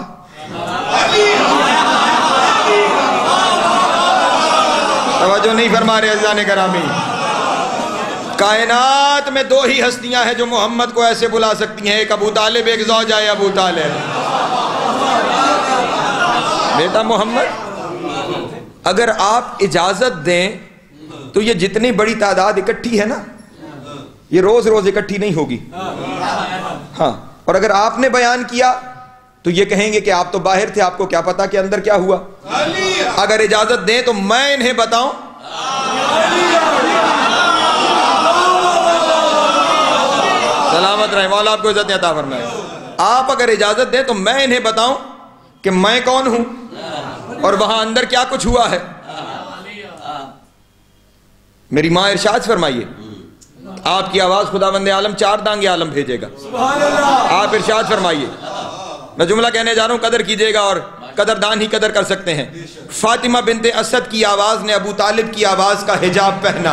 توجہ نہیں فرما رہے عزیزان گرامی، کائنات میں 2 ہی ہستیاں ہیں جو محمد کو ایسے بلا سکتی ہیں، ایک ابو طالب، ایک زوجہ ابو طالب۔ بیٹا محمد، اگر آپ اجازت دیں تو یہ جتنی بڑی تعداد اکٹھی ہے نا، یہ روز روز اکٹھی نہیں ہوگی، ہاں، اور اگر آپ نے بیان کیا تو یہ کہیں گے کہ آپ تو باہر تھے، آپ کو کیا پتا کہ اندر کیا ہوا۔ اگر اجازت دیں تو میں انہیں بتاؤں، سلامت رہیں، مولا آپ کو عزت عطا فرمائے۔ آپ اگر اجازت دیں تو میں انہیں بتاؤں کہ میں کون ہوں اور وہاں اندر کیا کچھ ہوا ہے۔ میری ماں ارشاد فرمائیے، آپ کی آواز خداوند عالم 4 دانگ عالم بھیجے گا۔ آپ ارشاد فرمائیے، میں جملہ کہنے جا رہا ہوں، قدر کیجئے گا، اور قدردان ہی قدر کر سکتے ہیں۔ فاطمہ بنت اسد کی آواز نے ابو طالب کی آواز کا حجاب پہنا۔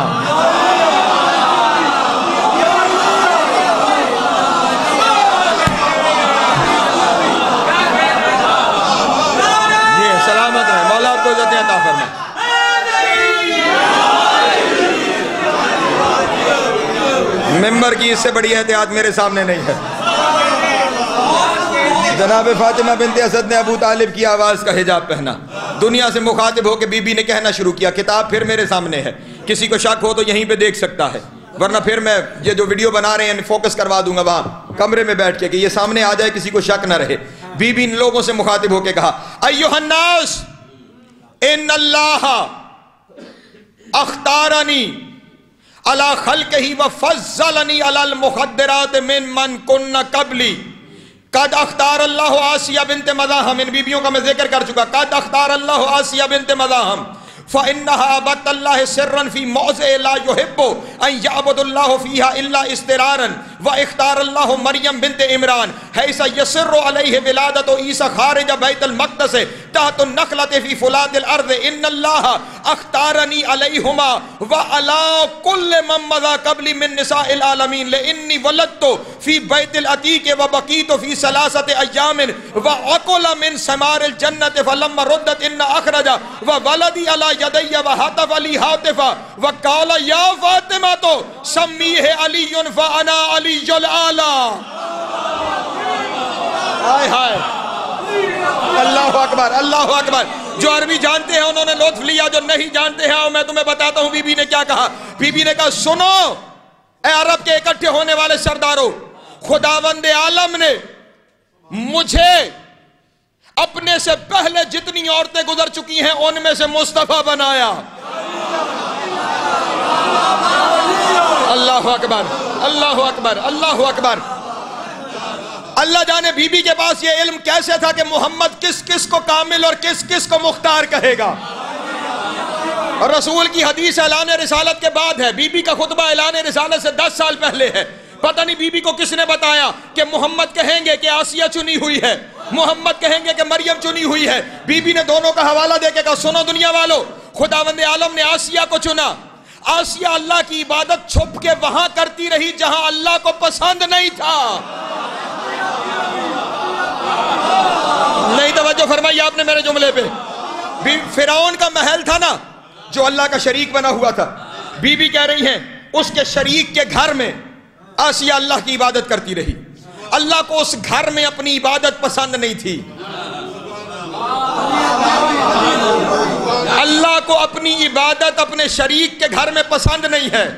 یہ سلامت رہے، مولا آپ کو عزت عطا فرمائے۔ ممبر کی اس سے بڑی احتیاط میرے سامنے نہیں ہے۔ جناب فاطمہ بنت اسد نے ابو طالب کی آواز کا حجاب پہنا، دنیا سے مخاطب ہو کے بی بی نے کہنا شروع کیا۔ کتاب پھر میرے سامنے ہے، کسی کو شک ہو تو یہیں پہ دیکھ سکتا ہے، ورنہ پھر میں یہ جو ویڈیو بنا رہے ہیں فوکس کروا دوں گا وہاں کمرے میں بیٹھ کے کہ یہ سامنے آ جائے، کسی کو شک نہ رہے۔ بی بی ان لوگوں سے مخاطب ہو کے کہا، ایھا الناس ان اللہ اختارنی علی خلقہ وفضلنی علی المخدرات من کن قبلی۔ قد اختار اللہ آسیہ بنت مزاحم، ان بیبیوں کا میں ذکر کر چکا۔ قد اختار اللہ آسیہ بنت مزاحم فإنها عبدت اللہ سرا فی موضع لا يحب ان یعبد اللہ فیہا الا استرارا واختار اللہ مریم بنت عمران حیث یسر علیہ ولادت عیسیٰ خارج بیت المقدس تحت النخلۃ فی فلات الارض ان اللہ اختارنی علیہما وعلا کل من مضى قبلی من نساء العالمین لانی ولدت فی بیت العتیق وبقیت فی 3 ایام وعقل من ثمار الجنت فلما ردت ان اخرج وولدی علی یدی وحطف علی حاطفہ وقال یا فاطمہ تو سمیہ علی فانا علی العالی۔ ہائے ہائے، اللہ اکبر، اللہ اکبر۔ جو عربی جانتے ہیں انہوں نے لطف لیا، جو نہیں جانتے ہیں اور میں تمہیں بتاتا ہوں بی بی نے کیا کہا۔ بی بی نے کہا سنو اے عرب کے اکٹھے ہونے والے سرداروں، خداوند عالم نے مجھے اپنے سے پہلے جتنی عورتیں گزر چکی ہیں ان میں سے مصطفیٰ بنایا۔ اللہ اکبر، اللہ اکبر، اللہ اکبر۔ اللہ جانے بی بی کے پاس یہ علم کیسے تھا کہ محمد کس کس کو کامل اور کس کس کو مختار کہے گا۔ اور رسول کی حدیث اعلان رسالت کے بعد ہے، بی بی کا خطبہ اعلان رسالت سے 10 سال پہلے ہے۔ پتہ نہیں بیوی کو کس نے بتایا کہ محمد کہیں گے کہ آسیہ چنی ہوئی ہے، محمد کہیں گے کہ مریم چنی ہوئی ہے. بیوی نے دونوں کا حوالہ دے کے کہا سنو دنیا والو، خداوند عالم نے آسیہ کو چنا. آسیہ اللہ کی عبادت چھپ کے وہاں کرتی رہی جہاں اللہ کو پسند نہیں تھا. نہیں توجہ فرمائی آپ نے میرے جملے پہ. فرعون کا محل تھا نا جو اللہ کا شریک بنا ہوا تھا. بی بی کہہ رہی ہیں اس کے شریک کے گھر میں آسیہ اللہ کی عبادت کرتی رہی. اللہ کو اس گھر میں اپنی عبادت پسند نہیں تھی. اللہ کو اپنی عبادت اپنے شریک کے گھر میں پسند نہیں ہے.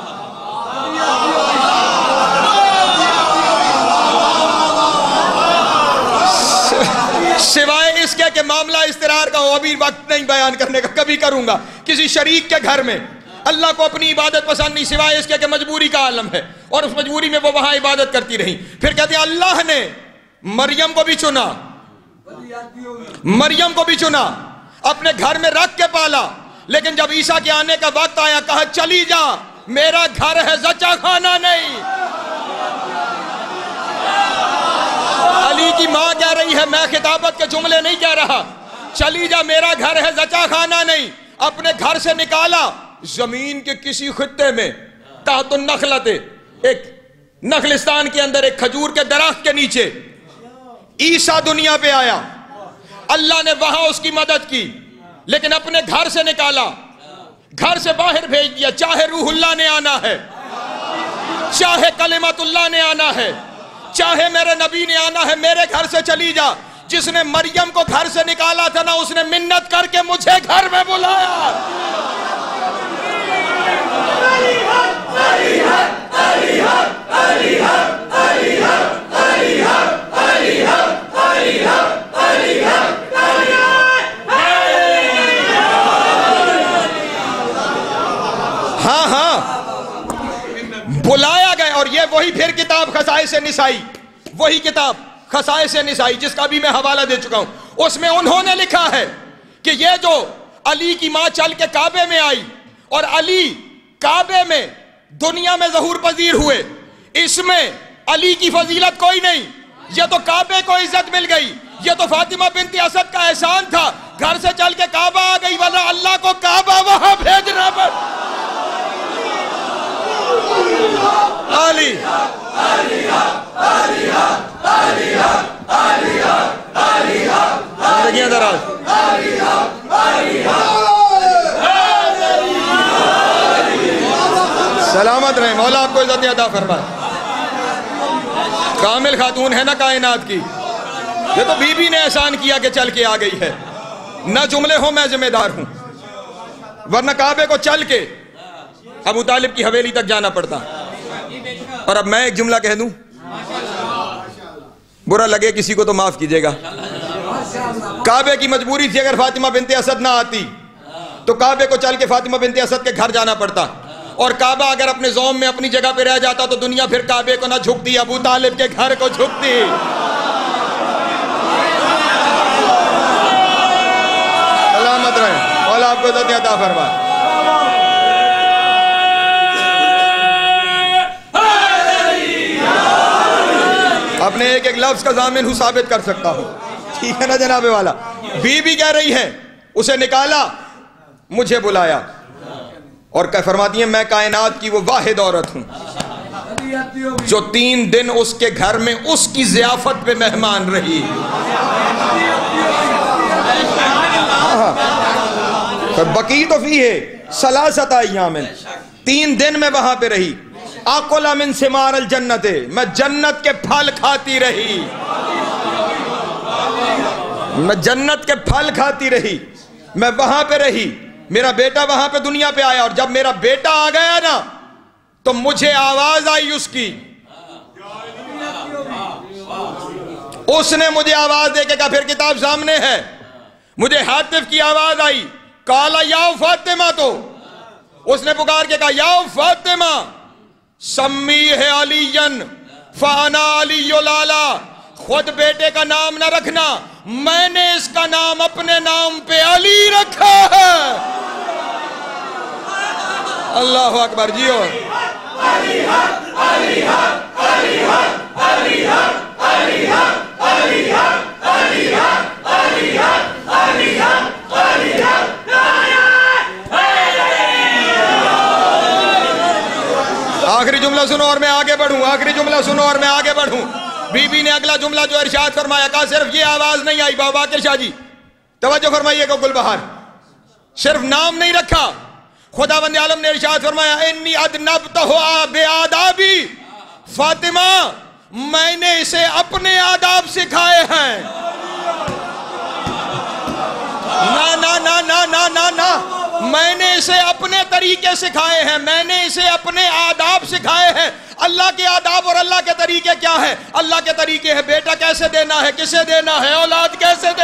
سوائے اس کے کہ معاملہ استرار کا ہو، ابھی وقت نہیں بیان کرنے کا، کبھی کروں گا. کسی شریک کے گھر میں اللہ کو اپنی عبادت پسند نہیں، سوائے اس کے کہ مجبوری کا عالم ہے، اور اس مجبوری میں وہ وہاں عبادت کرتی رہی. پھر کہتے ہیں اللہ نے مریم کو بھی چنا، مریم کو بھی چنا، اپنے گھر میں رکھ کے پالا. لیکن جب عیسیٰ کے آنے کا وقت آیا کہا چلی جا، میرا گھر ہے زچہ خانہ نہیں. علی کی ماں کہہ رہی ہے، میں خطابت کے جملے نہیں کہہ رہا، چلی جا میرا گھر ہے زچہ خانہ نہیں. اپنے گھر سے نکالا زمین کے کسی خطے میں، تحت النخلت، ایک نخلستان کے اندر ایک کھجور کے درخت کے نیچے عیسیٰ دنیا پہ آیا. اللہ نے وہاں اس کی مدد کی، لیکن اپنے گھر سے نکالا، گھر سے باہر بھیج دیا. چاہے روح اللہ نے آنا ہے، چاہے کلمت اللہ نے آنا ہے، چاہے میرے نبی نے آنا ہے، میرے گھر سے چلی جا. جس نے مریم کو گھر سے نکالا تھا نا، اس نے منت کر کے مجھے گھر میں بلایا. ہاں ہاں بلایا گیا. اور یہ وہی پھر کتاب خصائص نسائی، وہی کتاب خصائص نسائی جس کا بھی میں حوالہ دے چکا ہوں، اس میں انہوں نے لکھا ہے کہ یہ جو علی کی ماں چل کے کعبے میں آئی اور علی کعبے میں دنیا میں ظہور پذیر ہوئے، اس میں علی کی فضیلت کوئی نہیں. یہ تو کعبے کو عزت مل گئی، یہ تو فاطمہ بنت اسد کا احسان تھا، گھر سے چل کے کعبہ آ گئی، ورنہ اللہ کو کعبہ وہاں بھیجنا پڑ. علی زندگیاں دراز. سلامت رہیں، مولا آپ کو عزت عطا فرمائے. کامل خاتون ہے نا کائنات کی. یہ تو بی بی نے احسان کیا کہ چل کے آ گئی ہے، نہ جملے ہوں میں ذمہ دار ہوں، ورنہ کعبے کو چل کے ابو طالب کی حویلی تک جانا پڑتا. اور اب میں ایک جملہ کہہ دوں، برا لگے کسی کو تو معاف کیجئے گا. کعبے کی مجبوری تھی، اگر فاطمہ بنت اسد نہ آتی تو کعبے کو چل کے فاطمہ بنت اسد کے گھر جانا پڑتا، اور کعبہ اگر اپنے زوم میں اپنی جگہ پہ رہ جاتا تو دنیا پھر کعبے کو نہ جھکتی، ابو طالب کے گھر کو جھکتی. سلامت رہیں، مولا آپ کو عزت عطا فرمائے. اپنے ایک ایک لفظ کا ضامن ہوں ثابت کر سکتا ہوں، ٹھیک ہے نا جناب والا. بی بی کہہ رہی ہے اسے نکالا، مجھے بلایا، اور فرماتی ہیں میں کائنات کی وہ واحد عورت ہوں جو 3 دن اس کے گھر میں اس کی ضیافت پہ مہمان رہی. بقی تو فی ہے ثلاثۃ ایام، 3 دن میں وہاں پہ رہی. آکل من ثمار الجنت، میں جنت کے پھل کھاتی رہی، میں جنت کے پھل کھاتی رہی، میں وہاں پہ رہی. میرا بیٹا وہاں پہ دنیا پہ آیا، اور جب میرا بیٹا آ گیا نا تو مجھے آواز آئی اس کی. اس نے مجھے آواز دے کے کہا، پھر کتاب سامنے ہے، مجھے حاطف کی آواز آئی، کالا یا فاطمہ، تو اس نے پکار کے کہا یا فاطمہ سمی ہے علی فانا علی لالا، خود بیٹے کا نام نہ رکھنا، میں نے اس کا نام اپنے نام پہ علی رکھا ہے. اللہ اکبر. جی اور آخری جملہ سنو اور میں آگے بڑھوں، آخری جملہ سنو اور میں آگے بڑھوں۔ بی بی نے اگلا جملہ جو ارشاد فرمایا، کہا صرف یہ آواز نہیں آئی، بابا باقر شاہ جی توجہ فرمائیے گا، گل بہار صرف نام نہیں رکھا، خداوند عالم نے ارشاد فرمایا انی ادنبتہا بآدابی، فاطمہ میں نے اسے اپنے آداب سکھائے ہیں۔ نا میں نے اسے اپنے طریقے سکھائے ہیں، میں نے اسے اپنے آداب سکھائے ہیں۔ اللہ کے آداب اور اللہ کے طریقے کیا ہے؟ اللہ کے طریقے ہے بیٹا کیسے دینا ہے، کسے دینا ہے، اولاد کیسے دے،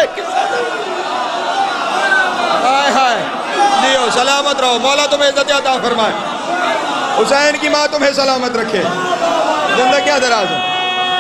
ہائے ہائے لیو سلامت رہو، مولا تمہیں عزت عطا فرمائے، حسین کی ماں تمہیں سلامت رکھے، زندگیاں دراز ہوں۔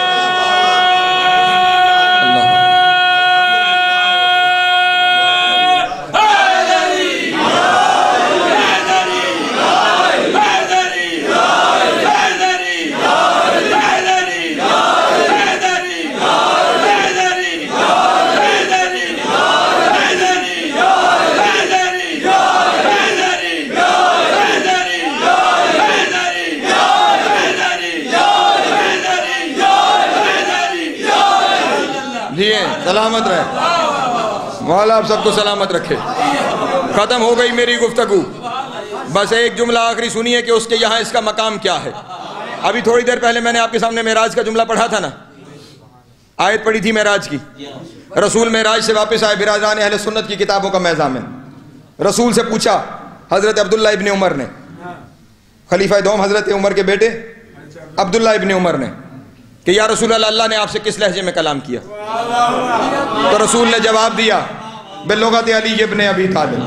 سلامت رہے، مولا آپ سب کو سلامت رکھے۔ ختم ہو گئی میری گفتگو، بس ایک جملہ آخری سنیے کہ اس کے یہاں اس کا مقام کیا ہے۔ ابھی تھوڑی دیر پہلے میں نے آپ کے سامنے معراج کا جملہ پڑھا تھا نا، آیت پڑھی تھی معراج کی، رسول معراج سے واپس آئے، برادران اہل سنت کی کتابوں کا میں ضامن، رسول سے پوچھا حضرت عبداللہ ابن عمر نے، خلیفہ دوم حضرت عمر کے بیٹے عبداللہ ابن عمر نے، کہ یا رسول اللہ، اللہ نے آپ سے کس لہجے میں کلام کیا؟ تو رسول نے جواب دیا بلغت علی ابن ابی طالب۔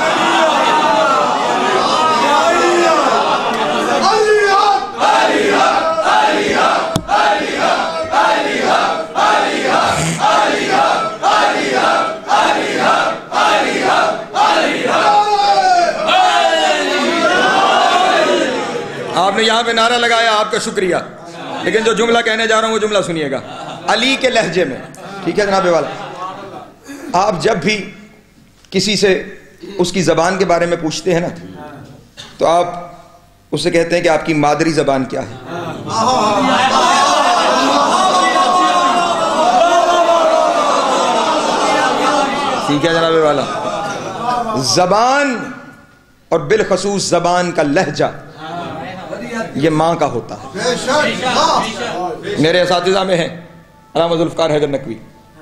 آپ نے یہاں پہ نعرہ لگایا، آپ کا شکریہ، لیکن جو جملہ کہنے جا رہا ہوں وہ جملہ سنیے گا علی کے لہجے میں، ٹھیک ہے جناب والا؟ آپ جب بھی کسی سے اس کی زبان کے بارے میں پوچھتے ہیں نا تو آپ اس سے کہتے ہیں کہ آپ کی مادری زبان کیا ہے؟ ٹھیک ہے جناب والا؟ زبان اور بالخصوص زبان کا لہجہ یہ ماں کا ہوتا ہے۔ میرے اساتذہ میں ہیں علامہ ذوالفقار حیدر نقوی،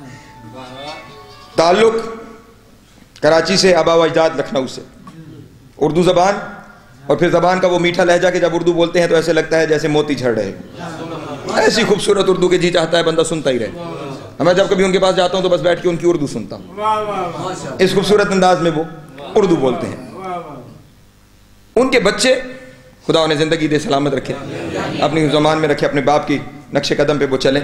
تعلق کراچی سے، آبا و اجداد لکھنؤ سے، اردو زبان اور پھر زبان کا وہ میٹھا لہجہ کہ جب اردو بولتے ہیں تو ایسے لگتا ہے جیسے موتی جھڑ رہے، ایسی خوبصورت اردو کے جی چاہتا ہے بندہ سنتا ہی رہے۔ میں جب کبھی ان کے پاس جاتا ہوں تو بس بیٹھ کے ان کی اردو سنتا ہوں، اس خوبصورت انداز میں وہ اردو بولتے ہیں۔ ان کے بچے خدا انہیں زندگی دے، سلامت رکھے، اپنی زمان میں رکھے، اپنے باپ کی نقش قدم پہ وہ چلیں۔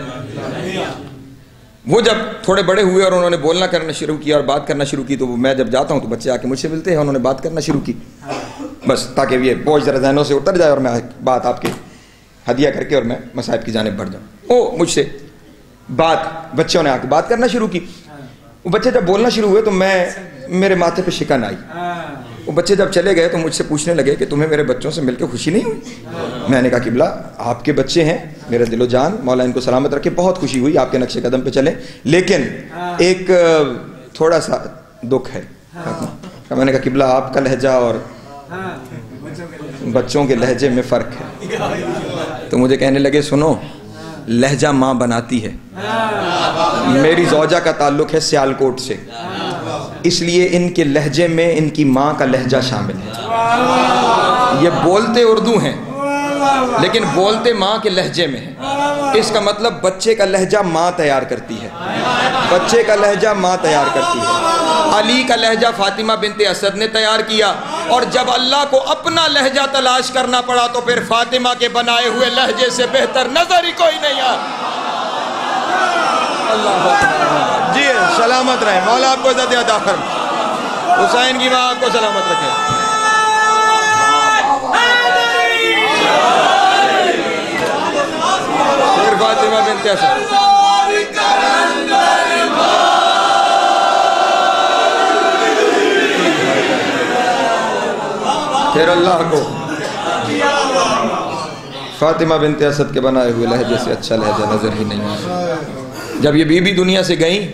وہ جب تھوڑے بڑے ہوئے اور انہوں نے بولنا کرنا شروع کیا اور بات کرنا شروع کی تو میں جب جاتا ہوں تو بچے آ کے مجھ سے ملتے ہیں، انہوں نے بات کرنا شروع کی، بس تاکہ یہ بوجھ ذرا ذہنوں سے اتر جائے اور میں بات آپ کے ہدیہ کر کے اور میں مصائب کی جانب بڑھ جاؤں۔ وہ مجھ سے بچوں نے آ کے بات کرنا شروع کی۔ وہ بچے جب بولنا شروع ہوئے تو میرے ماتھے پہ شکن آئی۔ وہ بچے جب چلے گئے تو مجھ سے پوچھنے لگے کہ تمہیں میرے بچوں سے مل کے خوشی نہیں ہوئی؟ میں نے کہا قبلہ آپ کے بچے ہیں، میرے دل و جان، مولا ان کو سلامت رکھے، بہت خوشی ہوئی، آپ کے نقش قدم پہ چلیں، لیکن ایک تھوڑا سا دکھ ہے۔ میں نے کہا قبلہ آپ کا لہجہ اور بچوں کے لہجے میں فرق ہے۔ تو مجھے کہنے لگے سنو، لہجہ ماں بناتی ہے، میری زوجہ کا تعلق ہے سیالکوٹ سے، اس لیے ان کے لہجے میں ان کی ماں کا لہجہ شامل ہے۔ یہ بولتے اردو ہیں لیکن بولتے ماں کے لہجے میں ہیں، اس کا مطلب بچے کا لہجہ ماں تیار کرتی ہے، بچے کا لہجہ ماں تیار کرتی ہے۔ علی کا لہجہ فاطمہ بنت اسد نے تیار کیا، اور جب اللہ کو اپنا لہجہ تلاش کرنا پڑا تو پھر فاطمہ کے بنائے ہوئے لہجے سے بہتر نظر ہی کوئی نہیں آیا۔ اللہ جی سلامت رہے، مولا آپ کو عزت عطا فرمائے، حسین کی ماں آپ کو سلامت رکھے۔ پھر اللہ کو فاطمہ بنت اسد کے بنائے ہوئے لہجے سے اچھا لہجہ نظر ہی نہیں آیا۔ جب یہ بی بی دنیا سے گئیں،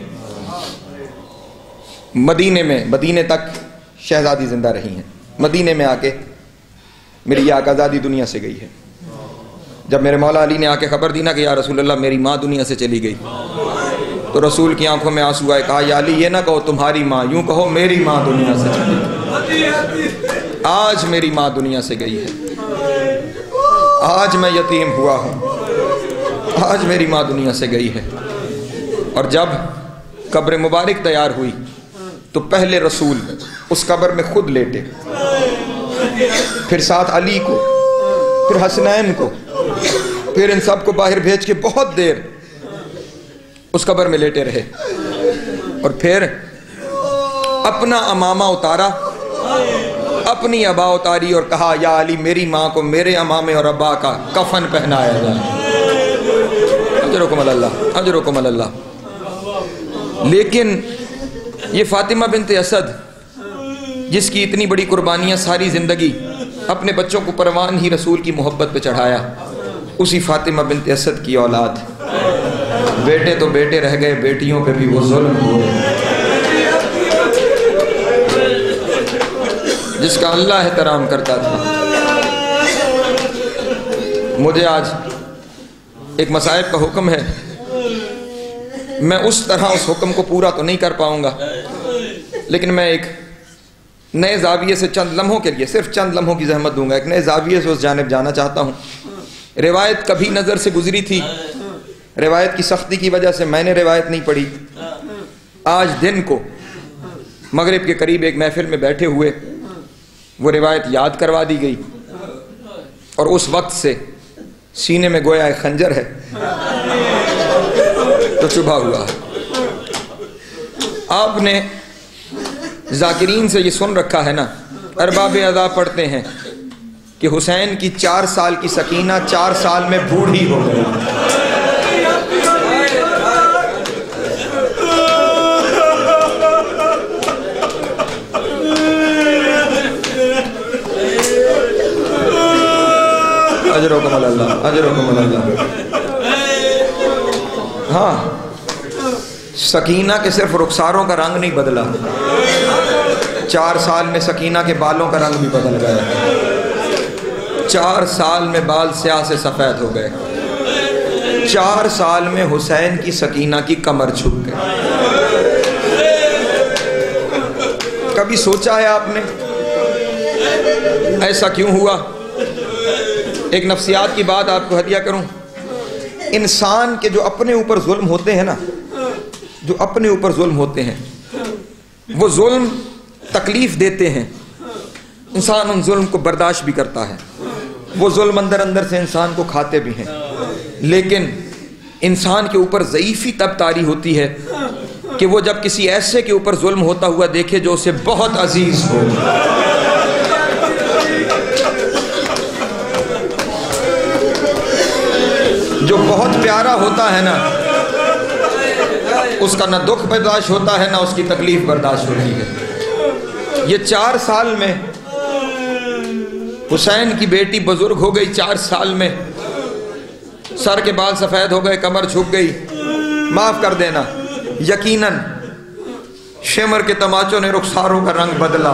مدینے تک شہزادی زندہ رہی ہیں، مدینے میں آ کے میری یہ آقازادی دنیا سے گئی ہے۔ جب میرے مولا علی نے آ کے خبر دی نا کہ یا رسول اللہ میری ماں دنیا سے چلی گئی، تو رسول کی آنکھوں میں آنسو آئے، کہا یا علی یہ نہ کہو تمہاری ماں، یوں کہو میری ماں دنیا سے چلی گئی۔ آج میری ماں دنیا سے گئی ہے، آج میں یتیم ہوا ہوں، آج میری ماں دنیا سے گئی ہے۔ اور جب قبر مبارک تیار ہوئی تو پہلے رسول اس قبر میں خود لیٹے، پھر ساتھ علی کو، پھر حسنین کو، پھر ان سب کو باہر بھیج کے بہت دیر اس قبر میں لیٹے رہے، اور پھر اپنا امامہ اتارا، اپنی ابا اتاری اور کہا یا علی میری ماں کو میرے امامے اور ابا کا کفن پہنایا جائے۔ اجرکم اللہ، اجرکم اللہ۔ لیکن یہ فاطمہ بنت اسد جس کی اتنی بڑی قربانیاں ساری زندگی اپنے بچوں کو پروان ہی رسول کی محبت پہ چڑھایا، اسی فاطمہ بنت اسد کی اولاد، بیٹے تو بیٹے رہ گئے، بیٹیوں پہ بھی وہ ظلم ہوئے جس کا اللہ احترام کرتا تھا۔ مجھے آج ایک مصائب کا حکم ہے، میں اس طرح اس حکم کو پورا تو نہیں کر پاؤں گا، لیکن میں ایک نئے زاویے سے چند لمحوں کے لیے، صرف چند لمحوں کی زحمت دوں گا، ایک نئے زاویے سے اس جانب جانا چاہتا ہوں۔ روایت کبھی نظر سے گزری تھی، روایت کی سختی کی وجہ سے میں نے روایت نہیں پڑھی۔ آج دن کو مغرب کے قریب ایک محفل میں بیٹھے ہوئے وہ روایت یاد کروا دی گئی، اور اس وقت سے سینے میں گویا ایک خنجر ہے تو چبھا ہوا ہے۔ آپ نے ذاکرین سے یہ سن رکھا ہے نا، ارباب ادا پڑھتے ہیں کہ حسین کی 4 سال کی سکینہ 4 سال میں بوڑھی ہو گئی۔ اجرکم اللہ، اجرکم اللہ۔ ہاں، سکینہ کے صرف رخساروں کا رنگ نہیں بدلا، 4 سال میں سکینہ کے بالوں کا رنگ بھی بدل گیا، 4 سال میں بال سیاہ سے سفید ہو گئے، 4 سال میں حسین کی سکینہ کی کمر جھک گئی۔ کبھی سوچا ہے آپ نے ایسا کیوں ہوا؟ ایک نفسیات کی بات آپ کو ہدیہ کروں، انسان کے جو اپنے اوپر ظلم ہوتے ہیں نا، جو اپنے اوپر ظلم ہوتے ہیں، وہ ظلم تکلیف دیتے ہیں، انسان ان ظلم کو برداشت بھی کرتا ہے، وہ ظلم اندر اندر سے انسان کو کھاتے بھی ہیں، لیکن انسان کے اوپر ضعیفی تب طاری ہوتی ہے کہ وہ جب کسی ایسے کے اوپر ظلم ہوتا ہوا دیکھے جو اسے بہت عزیز ہو، جو بہت پیارا ہوتا ہے نا، اس کا نہ دکھ برداشت ہوتا ہے نہ اس کی تکلیف برداشت ہوتی ہے۔ یہ 4 سال میں حسین کی بیٹی بزرگ ہو گئی، 4 سال میں سر کے بال سفید ہو گئے، کمر جھک گئی۔ معاف کر دینا، یقیناً شمر کے تماچوں نے رخساروں کا رنگ بدلا،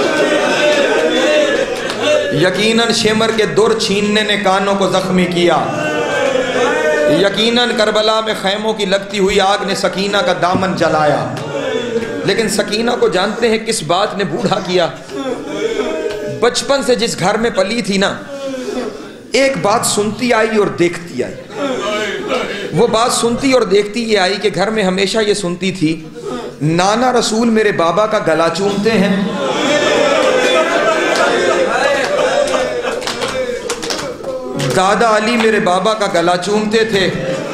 یقیناً شمر کے در چھیننے نے کانوں کو زخمی کیا، یقیناً کربلا میں خیموں کی لگتی ہوئی آگ نے سکینہ کا دامن جلایا، لیکن سکینہ کو جانتے ہیں کس بات نے بوڑھا کیا؟ بچپن سے جس گھر میں پلی تھی نا، ایک بات سنتی آئی اور دیکھتی آئی۔ وہ بات سنتی اور دیکھتی یہ آئی کہ گھر میں ہمیشہ یہ سنتی تھی، نانا رسول میرے بابا کا گلا چومتے ہیں، دادا علی میرے بابا کا گلا چومتے تھے،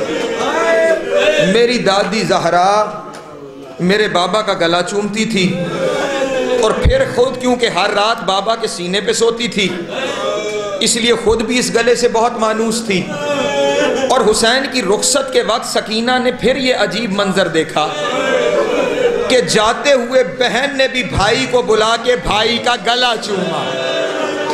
میری دادی زہرا میرے بابا کا گلا چومتی تھی، اور پھر خود کیونکہ ہر رات بابا کے سینے پہ سوتی تھی اس لیے خود بھی اس گلے سے بہت مانوس تھی۔ اور حسین کی رخصت کے وقت سکینہ نے پھر یہ عجیب منظر دیکھا کہ جاتے ہوئے بہن نے بھی بھائی کو بلا کے بھائی کا گلا چوما۔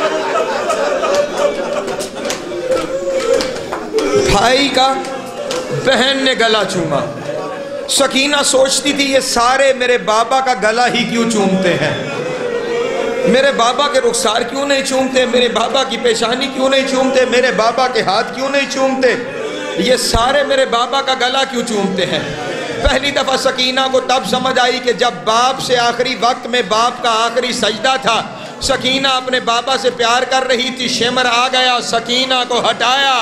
بھائی کا بہن نے گلا چوما. سکینہ سوچتی تھی یہ سارے میرے بابا کا گلا ہی کیوں چومتے ہیں, میرے بابا کے رخسار کیوں نہیں چومتے, میرے بابا کی پیشانی کیوں نہیں چومتے, میرے بابا کے ہاتھ کیوں نہیں چومتے, یہ سارے میرے بابا کا گلا کیوں چومتے ہیں. پہلی دفعہ سکینہ کو تب سمجھ آئی کہ جب باپ سے آخری وقت میں باپ کا آخری سجدہ تھا, سکینہ اپنے بابا سے پیار کر رہی تھی, شمر آ گیا, سکینہ کو ہٹایا.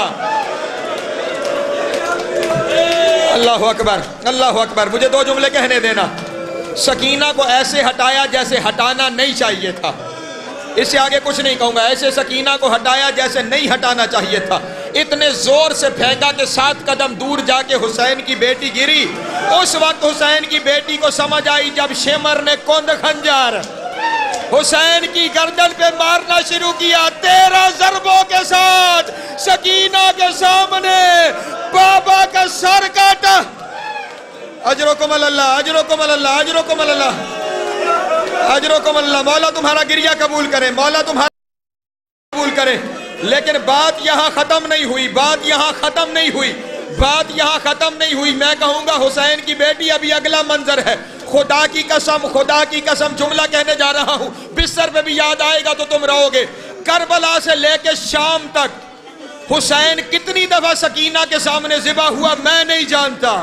اللہ اکبر, اللہ اکبر. مجھے 2 جملے کہنے دینا. سکینہ کو ایسے ہٹایا جیسے ہٹانا نہیں چاہیے تھا, اس سے آگے کچھ نہیں کہوں گا. ایسے سکینہ کو ہٹایا جیسے نہیں ہٹانا چاہیے تھا. اتنے زور سے پھینکا کہ 7 قدم دور جا کے حسین کی بیٹی گری. اس وقت حسین کی بیٹی کو سمجھ آئی جب شمر نے کند خنجر حسین کی گردن پہ مارنا شروع کیا. 13 ضربوں کے ساتھ سکینہ کے سامنے بابا کا سر کاٹا. اجرکم اللہ, اجرکم اللہ, اجرکم اللہ, اجرکم اللہ. مولا تمہارا گریہ قبول کرے, مولا تمہارا قبول کرے. لیکن بات یہاں ختم نہیں ہوئی, بات یہاں ختم نہیں ہوئی, بات یہاں ختم نہیں ہوئی. میں کہوں گا حسین کی بیٹی, ابھی اگلا منظر ہے. خدا کی قسم, خدا کی قسم جملہ کہنے جا رہا ہوں, بستر پہ بھی یاد آئے گا تو تم رہو گے. کربلا سے لے کے شام تک حسین کتنی دفعہ سکینہ کے سامنے ذبح ہوا میں نہیں جانتا.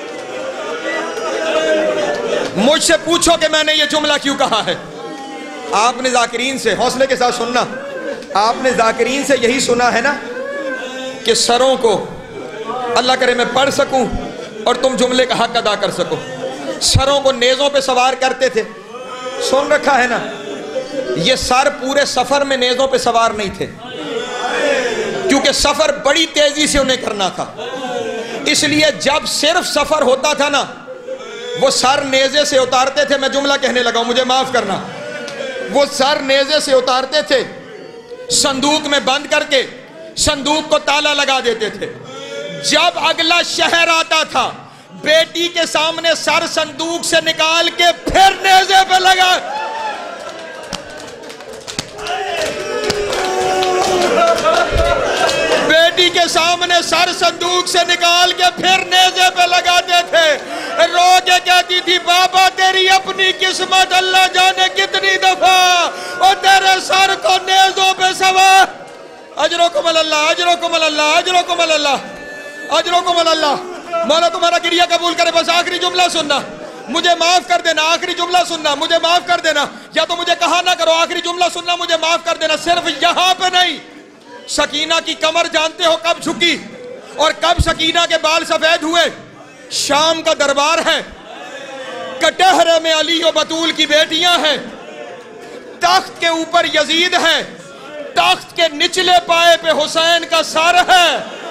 مجھ سے پوچھو کہ میں نے یہ جملہ کیوں کہا ہے. آپ نے ذاکرین سے, حوصلے کے ساتھ سننا, آپ نے ذاکرین سے یہی سنا ہے نا کہ سروں کو اللہ کرے میں پڑھ سکوں اور تم جملے کا حق ادا کر سکو. سروں کو نیزوں پہ سوار کرتے تھے, سن رکھا ہے نا. یہ سر پورے سفر میں نیزوں پہ سوار نہیں تھے, کیونکہ سفر بڑی تیزی سے انہیں کرنا تھا. اس لیے جب صرف سفر ہوتا تھا نا, وہ سر نیزے سے اتارتے تھے. میں جملہ کہنے لگا ہوں, مجھے معاف کرنا. وہ سر نیزے سے اتارتے تھے, صندوق میں بند کر کے صندوق کو تالا لگا دیتے تھے. جب اگلا شہر آتا تھا, بیٹی کے سامنے سر صندوق سے نکال کے پھر نیزے پہ لگا. بیٹی کے سامنے سر صندوق سے نکال کے پھر نیزے پہ لگاتے تھے. رو کے کہتی تھی بابا تیری اپنی قسمت اللہ جانے کتنی دفعہ اور تیرے سر کو نیزوں پہ سوار. اجرکم اللہ, اجرکم اللہ, اجرکم اللہ, اجرکم اللہ. مولا تمہارا گریہ قبول کرے. بس آخری جملہ سننا, مجھے معاف کر دینا. آخری جملہ سننا, مجھے معاف کر دینا. یا تو مجھے کہا نہ کرو, آخری جملہ سننا, مجھے معاف کر دینا. صرف یہاں پہ نہیں, سکینہ کی کمر جانتے ہو کب جھکی اور کب سکینہ کے بال سفید ہوئے؟ شام کا دربار ہے, کٹہرے میں علی و بطول کی بیٹیاں ہیں, تخت کے اوپر یزید ہے, تخت کے نچلے پائے پہ حسین کا سر ہے.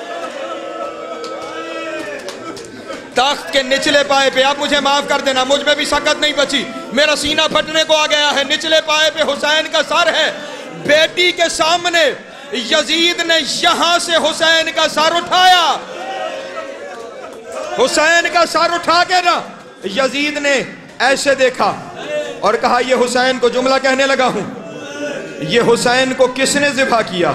تخت کے نچلے پائے پہ, اب مجھے معاف کر دینا, مجھ میں بھی سکت نہیں بچی, میرا سینہ پھٹنے کو آ گیا ہے. نچلے پائے پہ حسین کا سر ہے. بیٹی کے سامنے یزید نے یہاں سے حسین کا سر اٹھایا. حسین کا سر اٹھا کے نا یزید نے ایسے دیکھا اور کہا یہ حسین کو, جملہ کہنے لگا ہوں, یہ حسین کو کس نے ذبح کیا؟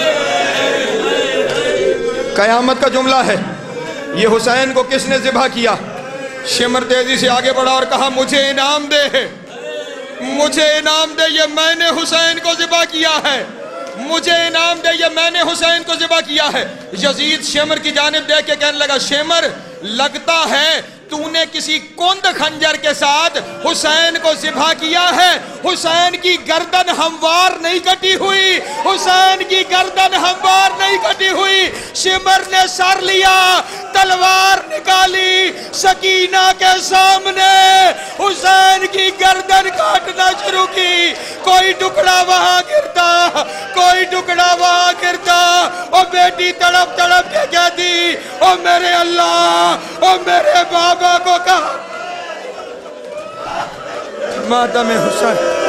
قیامت کا جملہ ہے, یہ حسین کو کس نے ذبح کیا؟ شمر تیزی سے آگے بڑھا اور کہا مجھے انعام دے, مجھے انعام دے, یہ میں نے حسین کو ذبح کیا ہے, مجھے انعام دے, یہ میں نے حسین کو ذبح کیا ہے. یزید شمر کی جانب دیکھ کے کہنے لگا شمر لگتا ہے تو نے کسی کند خنجر کے ساتھ حسین کو ذبح کیا ہے. حسین کی گردن ہموار نہیں کٹی ہوئی, حسین کی گردن ہموار نہیں کٹی ہوئی. شمر نے سر لیا, تلوار نکالی, سکینہ کے سامنے حسین کی گردن کاٹنا شروع کی. کوئی ٹکڑا وہاں گرتا, کوئی ٹکڑا وہاں گرتا. اور بیٹی تڑپ تڑپ کے کہتی او میرے اللہ, او میرے بابا کو کہا ماتم حسین.